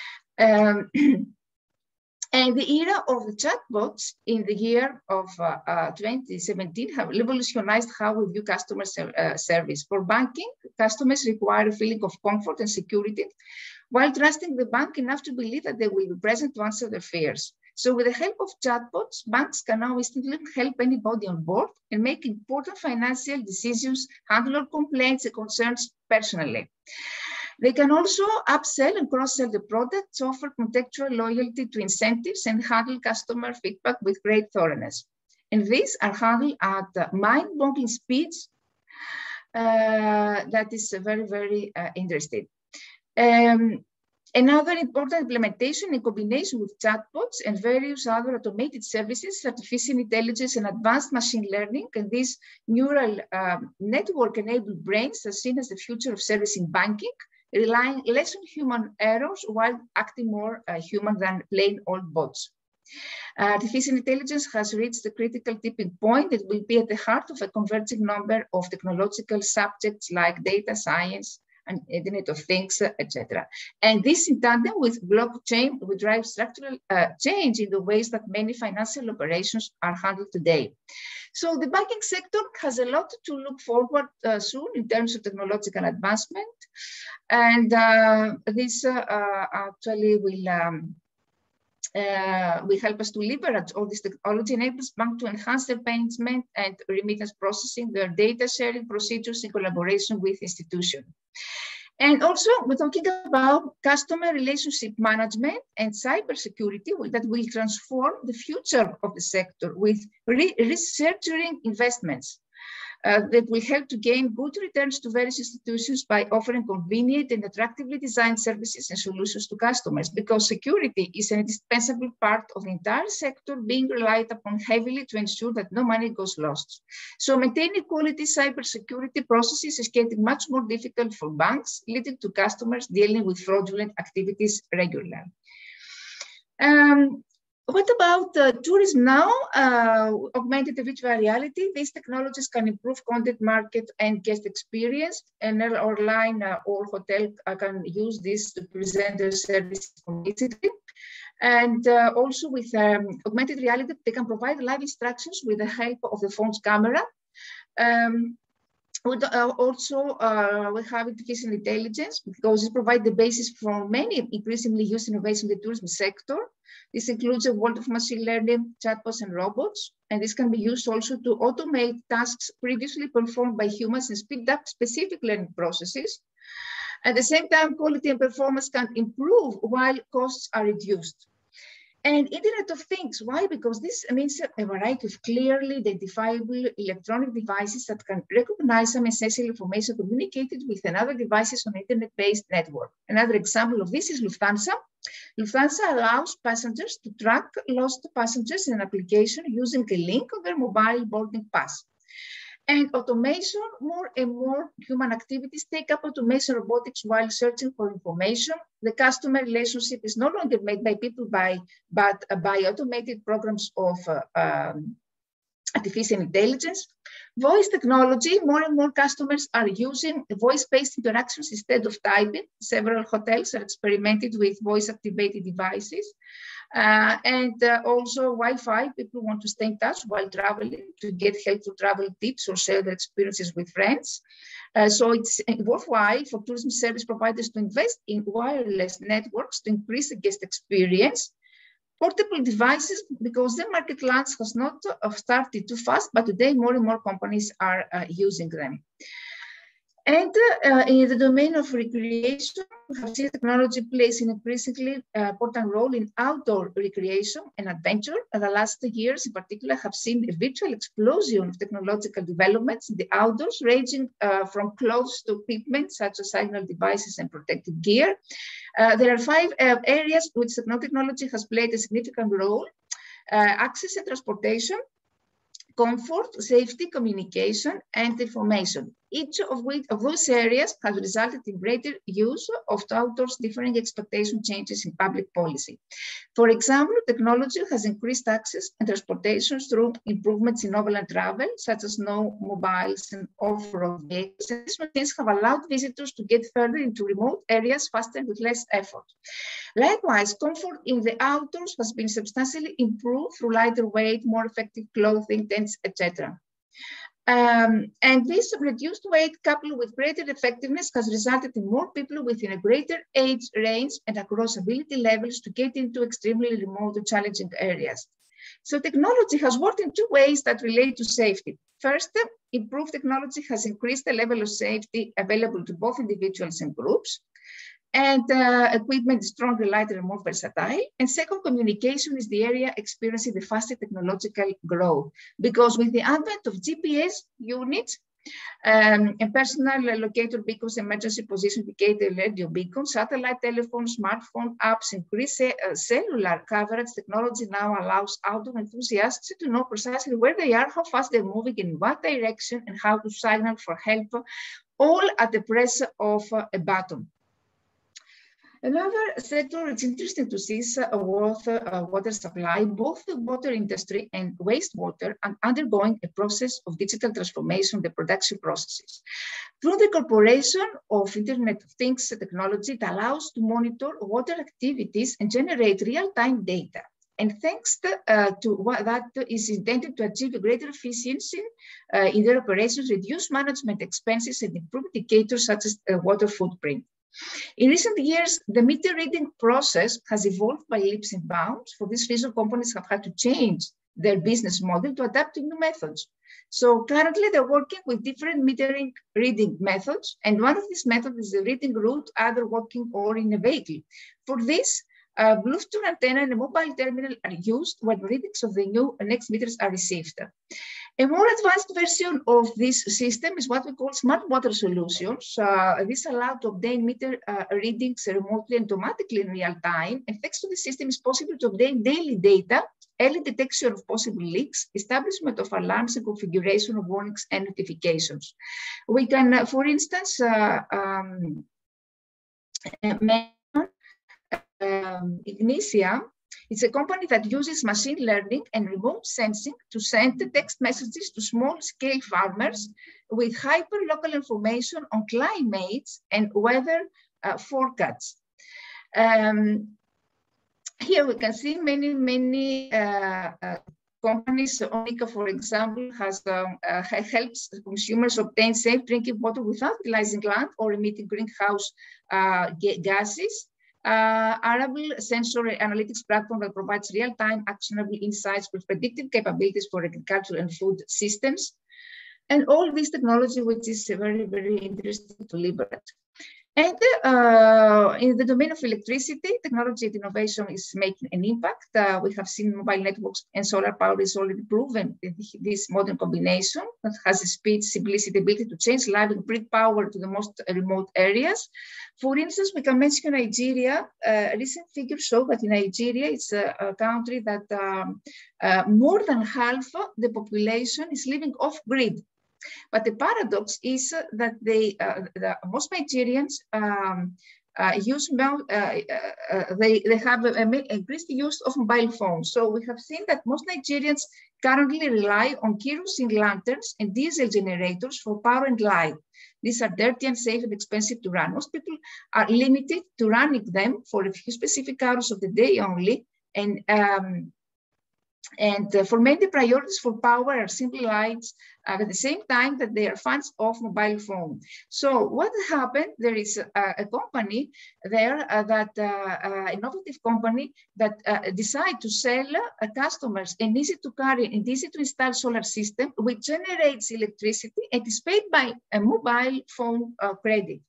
S5: And the era of the chatbots in the year of 2017 have revolutionized how we view customer service. For banking, customers require a feeling of comfort and security, while trusting the bank enough to believe that they will be present to answer their fears. So with the help of chatbots, banks can now instantly help anybody on board and make important financial decisions, handle all complaints and concerns personally. They can also upsell and cross-sell the products, offer contextual loyalty to incentives, and handle customer feedback with great thoroughness. And these are handled at mind-boggling speeds. That is very, very interesting. Another important implementation in combination with chatbots and various other automated services, artificial intelligence and advanced machine learning, and these neural network-enabled brains are seen as the future of servicing banking, relying less on human errors while acting more human than plain old bots. Artificial intelligence has reached the critical tipping point. It will be at the heart of a converging number of technological subjects like data science and Internet of Things, etc. And this, in tandem with blockchain, will drive structural change in the ways that many financial operations are handled today. So the banking sector has a lot to look forward soon in terms of technological advancement. And this actually will help us to leverage all this technology, enables banks to enhance their payment and remittance processing, their data sharing procedures in collaboration with institutions. And also, we're talking about customer relationship management and cybersecurity that will transform the future of the sector with researching investments that will help to gain good returns to various institutions by offering convenient and attractively designed services and solutions to customers, because security is an indispensable part of the entire sector being relied upon heavily to ensure that no money goes lost. So maintaining quality cybersecurity processes is getting much more difficult for banks, leading to customers dealing with fraudulent activities regularly. What about tourism now? Augmented and virtual reality. These technologies can improve content, market, and guest experience. And airline or hotel can use this to present their services digitally. And also with augmented reality, they can provide live instructions with the help of the phone's camera. We have artificial intelligence, because it provides the basis for many increasingly used innovations in the tourism sector. This includes a world of machine learning, chatbots, and robots. And this can be used also to automate tasks previously performed by humans and speed up specific learning processes. At the same time, quality and performance can improve while costs are reduced. And Internet of Things, why? Because this means a variety of clearly identifiable electronic devices that can recognize some essential information communicated with another devices on Internet-based network. Another example of this is Lufthansa. Lufthansa allows passengers to track lost passengers in an application using a link on their mobile boarding pass. And automation, more and more human activities take up automation robotics while searching for information. The customer relationship is no longer made by people but by automated programs of artificial intelligence. Voice technology, more and more customers are using voice-based interactions instead of typing. Several hotels are experimenting with voice-activated devices. Also Wi-Fi, people want to stay in touch while traveling to get helpful travel tips or share their experiences with friends. So it's worthwhile for tourism service providers to invest in wireless networks to increase the guest experience. Portable devices, because the market launch has not started too fast, but today more and more companies are using them. And in the domain of recreation, we have seen technology plays an increasingly important role in outdoor recreation and adventure. The last years, in particular, have seen a virtual explosion of technological developments in the outdoors, ranging from clothes to equipment, such as signal devices and protective gear. There are 5 areas which technology has played a significant role: access and transportation, comfort, safety, communication, and information. Each of those areas has resulted in greater use of outdoors, differing expectation changes in public policy. For example, technology has increased access and transportation through improvements in overland travel, such as snowmobiles and off-road vehicles. These machines have allowed visitors to get further into remote areas faster and with less effort. Likewise, comfort in the outdoors has been substantially improved through lighter weight, more effective clothing, tents, etc. And this reduced weight, coupled with greater effectiveness, has resulted in more people within a greater age range and across ability levels to get into extremely remote or challenging areas. So technology has worked in 2 ways that relate to safety. First, improved technology has increased the level of safety available to both individuals and groups. And equipment is stronger, lighter, and more versatile. And second, communication is the area experiencing the fastest technological growth, because with the advent of GPS units and personal locator beacons, emergency position indicator radio beacons, satellite telephone, smartphone apps, increase cellular coverage, technology now allows outdoor enthusiasts to know precisely where they are, how fast they're moving, in what direction, and how to signal for help, all at the press of a button. Another sector it's interesting to see is water supply. Both the water industry and wastewater are undergoing a process of digital transformation of the production processes. Through the incorporation of Internet of Things technology, it allows to monitor water activities and generate real-time data. And thanks to what that is intended to achieve a greater efficiency in their operations, reduce management expenses, and improve indicators such as water footprint. In recent years, the meter reading process has evolved by leaps and bounds. For this reason, companies have had to change their business model to adapt to new methods. So currently, they're working with different metering reading methods, and one of these methods is the reading route, either walking or in a vehicle. For this, Bluetooth antenna and a mobile terminal are used when readings of the new next meters are received. A more advanced version of this system is what we call smart water solutions. This allows to obtain meter readings remotely and automatically in real time. And thanks to the system, it's possible to obtain daily data, early detection of possible leaks, establishment of alarms, and configuration of warnings and notifications. We can, for instance, Ignitia. It's a company that uses machine learning and remote sensing to send text messages to small-scale farmers with hyper-local information on climates and weather forecasts. Here we can see many companies. Onika, for example, has helps consumers obtain safe drinking water without utilizing land or emitting greenhouse gases. Arable sensor analytics platform that provides real-time actionable insights with predictive capabilities for agriculture and food systems. And all this technology, which is very, very interesting to liberate. And in the domain of electricity, technology and innovation is making an impact. We have seen mobile networks and solar power is already proven this modern combination that has the speed, simplicity, ability to change live and bring power to the most remote areas. For instance, we can mention Nigeria. Recent figures show that in Nigeria, it's a country that more than half the population is living off-grid. But the paradox is that most Nigerians they have increased use of mobile phones. So we have seen that most Nigerians currently rely on kerosene lanterns and diesel generators for power and light. These are dirty, unsafe, and expensive to run. Most people are limited to running them for a few specific hours of the day only. And for many, the priorities for power are simple lights at the same time that they are fans of mobile phone. So what happened? There is a company there innovative company that decide to sell customers an easy to carry and easy to install solar system which generates electricity and is paid by a mobile phone credit.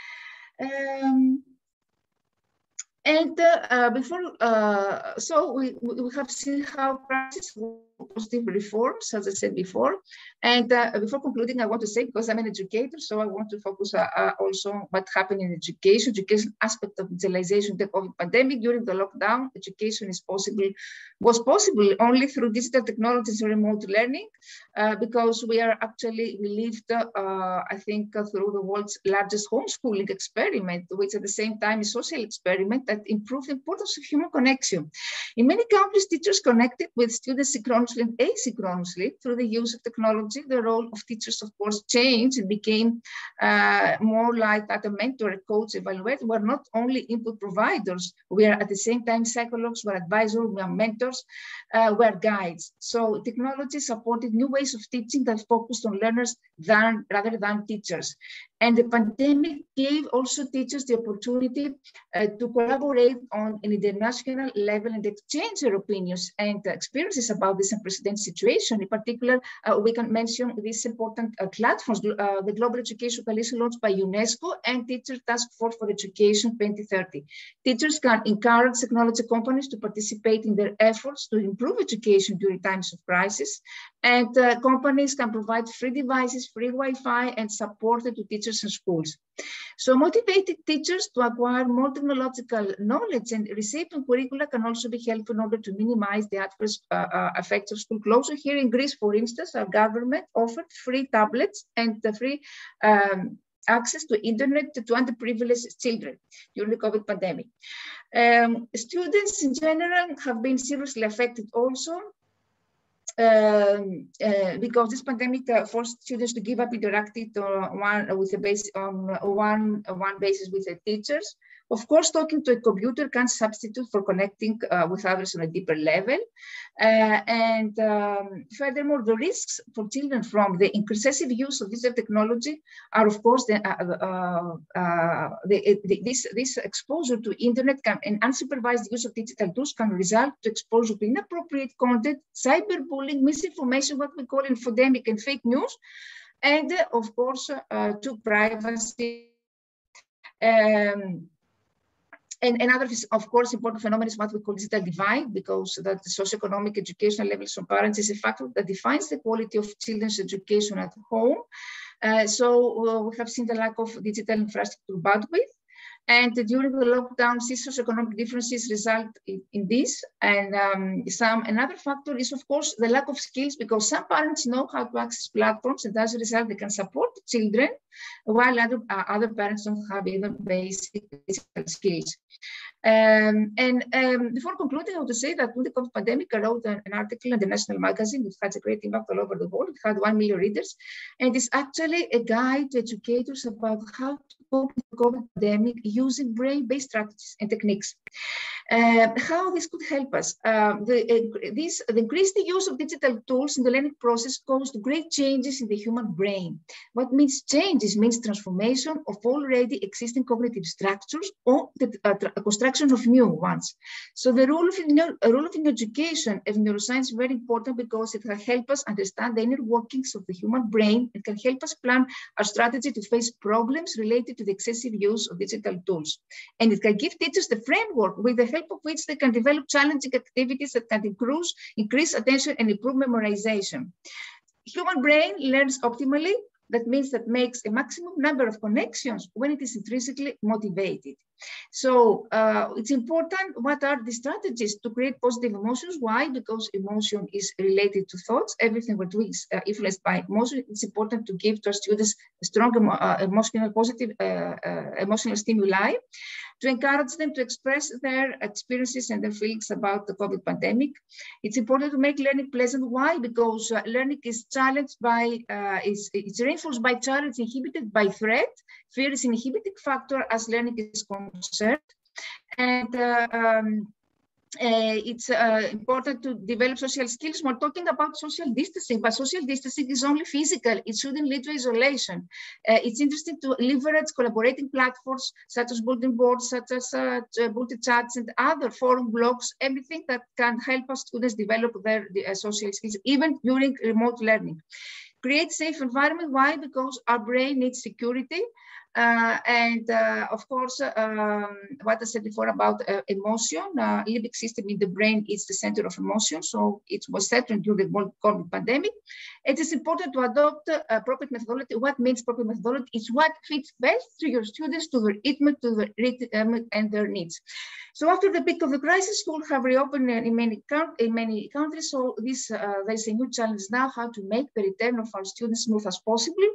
S5: So we have seen how practice positive reforms, as I said before. And before concluding, I want to say, because I'm an educator, so I want to focus also on what happened in education aspect of digitalization, the COVID pandemic. During the lockdown, education was possible only through digital technologies and remote learning, because we lived, I think, through the world's largest homeschooling experiment, which at the same time is a social experiment that improved the importance of human connection. In many countries, teachers connected with students synchronously and asynchronously through the use of technology. The role of teachers, of course, changed and became more like a mentor, a coach, evaluator. We're not only input providers, we are at the same time psychologues, we're advisors, we are mentors, we're guides. So technology supported new ways of teaching that focused on learners rather than teachers. And the pandemic gave also teachers the opportunity to collaborate on an international level and exchange their opinions and experiences about this unprecedented situation. In particular, we can mention these important platforms, the Global Education Coalition launched by UNESCO and Teacher Task Force for Education 2030. Teachers can encourage technology companies to participate in their efforts to improve education during times of crisis. And companies can provide free devices, free Wi-Fi, and support to teachers and schools. So motivated teachers to acquire more technological knowledge and reshaping curricula can also be helpful in order to minimize the adverse effects of school closure. Here in Greece, for instance, our government offered free tablets and free access to internet to underprivileged children during the COVID pandemic. Students in general have been seriously affected also, because this pandemic forced students to give up interacting on one basis with their teachers. Of course, talking to a computer can substitute for connecting with others on a deeper level. Furthermore, the risks for children from the excessive use of digital technology are, of course, this exposure to internet and unsupervised use of digital tools can result to exposure to inappropriate content, cyberbullying, misinformation, what we call infodemic, and fake news, and of course, to privacy. And another, of course, important phenomenon is what we call digital divide, because that the socioeconomic educational levels of parents is a factor that defines the quality of children's education at home. So we have seen the lack of digital infrastructure bandwidth. And during the lockdown, these socioeconomic differences result in this. And another factor is, of course, the lack of skills, because some parents know how to access platforms, and as a result, they can support children, while other parents don't have even basic digital skills. Before concluding, I want to say that during the COVID pandemic, I wrote an article in the National Magazine, which had a great impact all over the world. It had 1 million readers, and it's actually a guide to educators about how to cope with the COVID pandemic using brain-based strategies and techniques. How this could help us. The increased use of digital tools in the learning process caused great changes in the human brain. What means changes means transformation of already existing cognitive structures or the construction of new ones. So the role of education of neuroscience is very important, because it can help us understand the inner workings of the human brain. It can help us plan our strategy to face problems related to the excessive use of digital tools. And it can give teachers the framework with the help of which they can develop challenging activities that can increase attention and improve memorization. Human brain learns optimally That means that makes a maximum number of connections when it is intrinsically motivated. So it's important, what are the strategies to create positive emotions? Why? Because emotion is related to thoughts. Everything we're doing is influenced by emotion. It's important to give to our students a strong emotional, positive emotional stimuli, to encourage them to express their experiences and their feelings about the COVID pandemic. It's important to make learning pleasant. Why? Because learning is challenged by, it's reinforced by challenge, inhibited by threat. Fear is an inhibiting factor as learning is concerned. And it's important to develop social skills. We're talking about social distancing, but social distancing is only physical. It shouldn't lead to isolation. It's interesting to leverage collaborating platforms such as bulletin boards, such as bulletin chats and other forum blogs, everything that can help our students develop their social skills, even during remote learning. Create safe environment. Why? Because our brain needs security. Of course, what I said before about emotion, limbic system in the brain is the center of emotion. So it was settled during the COVID pandemic. It is important to adopt appropriate methodology. What means appropriate methodology? It's what fits best to your students, to their rhythm, to their rhythm and their needs. So after the peak of the crisis, schools have reopened in many countries. So this there's a new challenge now, how to make the return of our students smooth as possible.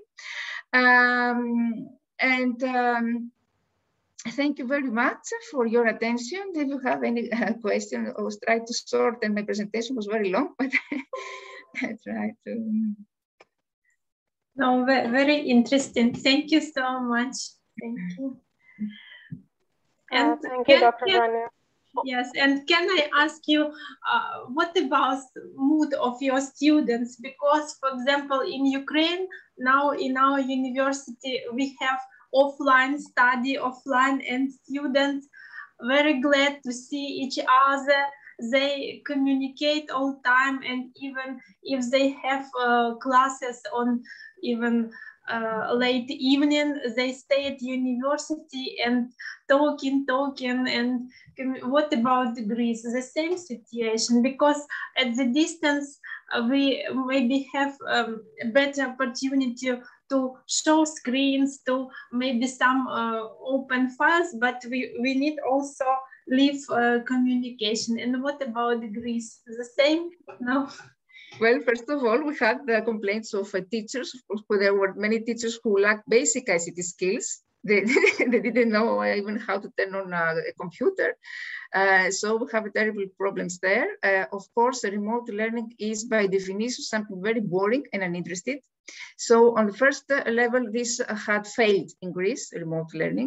S5: Thank you very much for your attention. If you have any question, I was trying to sort, and my presentation was very long, but I tried to.
S3: No, very interesting. Thank you so much. Thank you. And
S1: thank you, Dr. Rania.
S3: Yes, and can I ask you, what about mood of your students? Because, for example, in Ukraine, now in our university, we have offline study, and students very glad to see each other. They communicate all time, and even if they have classes on even late evening, they stay at university and talking. And what about Greece? The same situation, because at the distance we maybe have a better opportunity to show screens, to maybe some open files, but we need also live communication. And what about Greece? The same? No?
S5: Well, first of all, we had the complaints of teachers. Of course, there were many teachers who lacked basic ICT skills. They didn't know even how to turn on a computer. So we have terrible problems there. Of course, remote learning is by definition something very boring and uninteresting. So on the first level, this had failed in Greece, remote learning.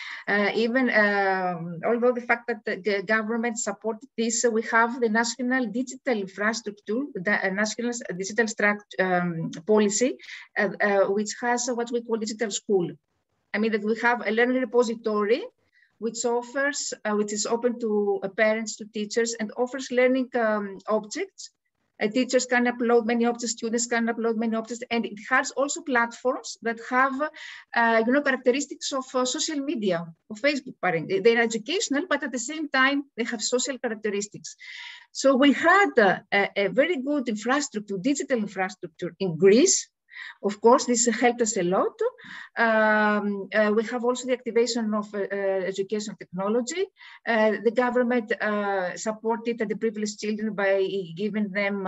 S5: Although the fact that the government supported this, we have the national digital infrastructure, the national digital policy, which has what we call digital school. I mean that we have a learning repository which offers, which is open to parents, to teachers, and offers learning objects. Teachers can upload many objects, students can upload many objects, and it has also platforms that have, characteristics of social media, of Facebook. They're educational, but at the same time, they have social characteristics. So we had a very good infrastructure, digital infrastructure in Greece. Of course, this helped us a lot. We have also the activation of education technology. The government supported the privileged children by giving them,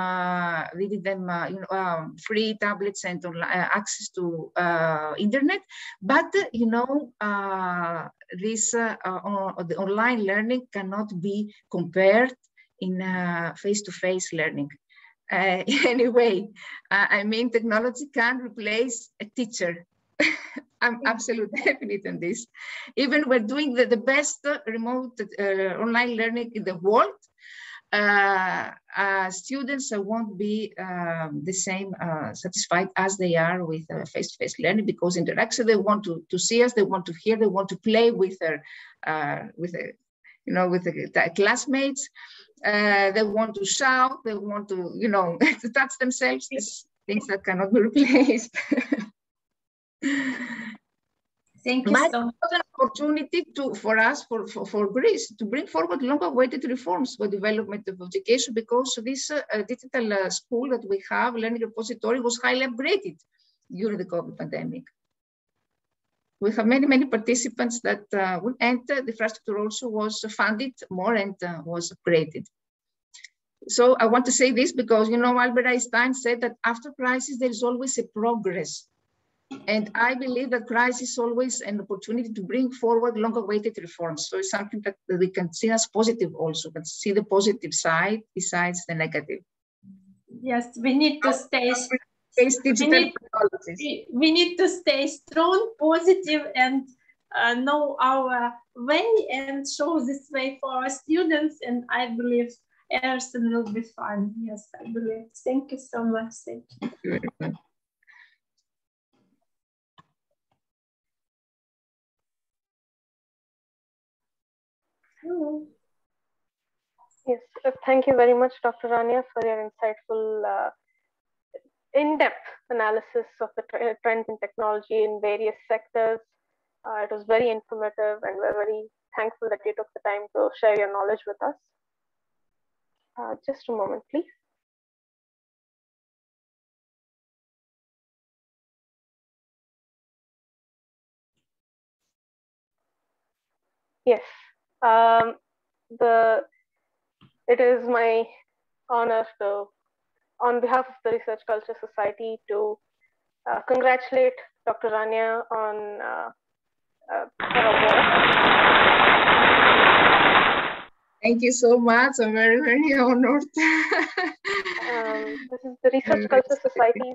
S5: free tablets and access to internet. But the online learning cannot be compared in face-to-face learning. Anyway, I mean, technology can't replace a teacher. I'm absolutely definite on this. Even we're doing the best remote online learning in the world, students won't be the same satisfied as they are with face-to-face learning, because interaction, they want to see us, they want to hear, they want to play with their classmates. They want to shout, they want to, to touch themselves, these things that cannot be replaced.
S3: Thank you so much.
S5: It's an opportunity for us, for Greece, to bring forward long-awaited reforms for development of education, because this digital school that we have, learning repository, was highly upgraded. during the COVID pandemic. We have many participants that will enter. The infrastructure also was funded more and was upgraded. So I want to say this because, you know, Albert Einstein said that after crisis, there is always a progress. And I believe that crisis is always an opportunity to bring forward long-awaited reforms. So it's something that we can see as positive also, but see the positive side besides the negative.
S3: Yes, we need to stay. We need to stay strong, positive, and know our way and show this way for our students. And I believe everything will be fine. Yes, I believe. Thank you so much. Thank you.
S1: Yes, thank you very much, Dr. Rania, for your insightful, in-depth analysis of the trends in technology in various sectors. It was very informative, and we're very thankful that you took the time to share your knowledge with us. Just a moment, please. Yes, it is my honor to, on behalf of the Research Culture Society, to congratulate Dr. Rania on her award.
S5: Thank you so much. I'm very, very honored.
S1: This is the Research Culture Society.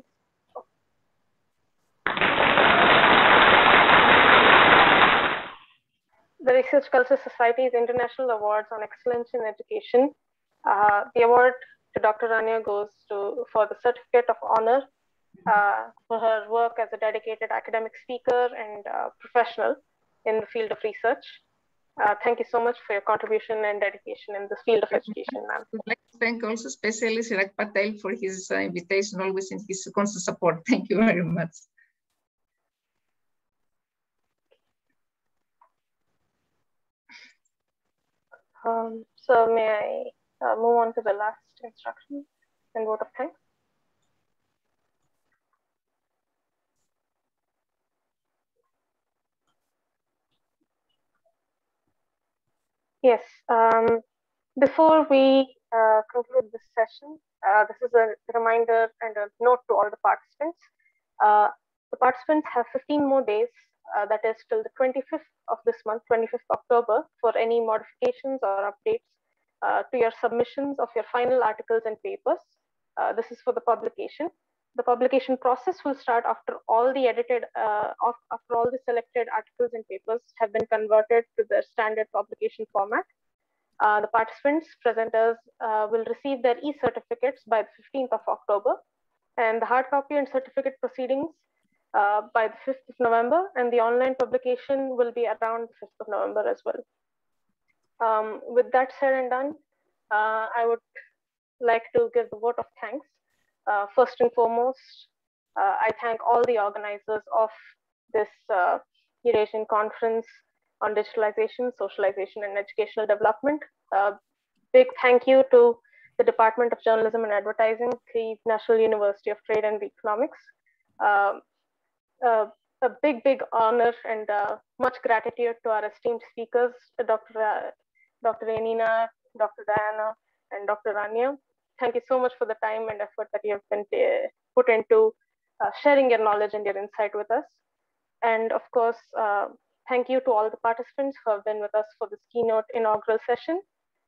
S1: The Research Culture Society's International Awards on Excellence in Education. The award to Dr. Rania goes for the Certificate of Honor for her work as a dedicated academic speaker and professional in the field of research. Thank you so much for your contribution and dedication in this field of education, ma'am.
S5: I'd like to thank also especially Chirag Patel for his invitation, always and his constant support. Thank you very much.
S1: So may I move on to the last instruction and vote of thanks? Yes, before we conclude this session, this is a reminder and a note to all the participants. The participants have 15 more days, that is till the 25th of this month, 25th October, for any modifications or updates to your submissions of your final articles and papers. This is for the publication. The publication process will start after all the after all the selected articles and papers have been converted to the standard publication format. The participants, presenters will receive their e-certificates by the 15th of October, and the hard copy and certificate proceedings by the 5th of November, and the online publication will be around the 5th of November as well. With that said and done, I would like to give the vote of thanks. First and foremost, I thank all the organizers of this Eurasian Conference on Digitalization, Socialization, and Educational Development. Big thank you to the Department of Journalism and Advertising, the National University of Trade and Economics. A big honor and much gratitude to our esteemed speakers, Dr. Yanina, Dr. Diana, and Dr. Rania. Thank you so much for the time and effort that you have been put into sharing your knowledge and your insight with us. And of course, thank you to all the participants who have been with us for this keynote inaugural session.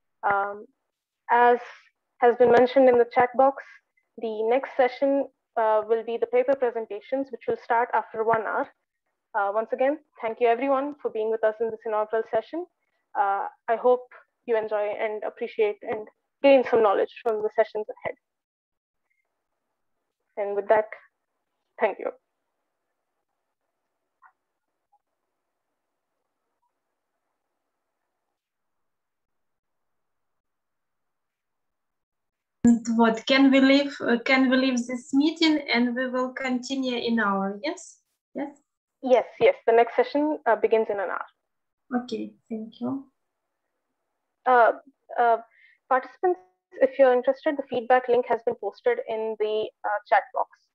S1: As has been mentioned in the chat box, the next session will be the paper presentations, which will start after 1 hour. Once again, thank you everyone for being with us in this inaugural session. I hope you enjoy and appreciate and gain some knowledge from the sessions ahead. And with that, thank you.
S3: What can we leave this meeting and we will continue in an hour? Yes.
S1: Yes. The next session begins in an hour.
S3: Okay, thank you.
S1: Participants, if you're interested, the feedback link has been posted in the chat box.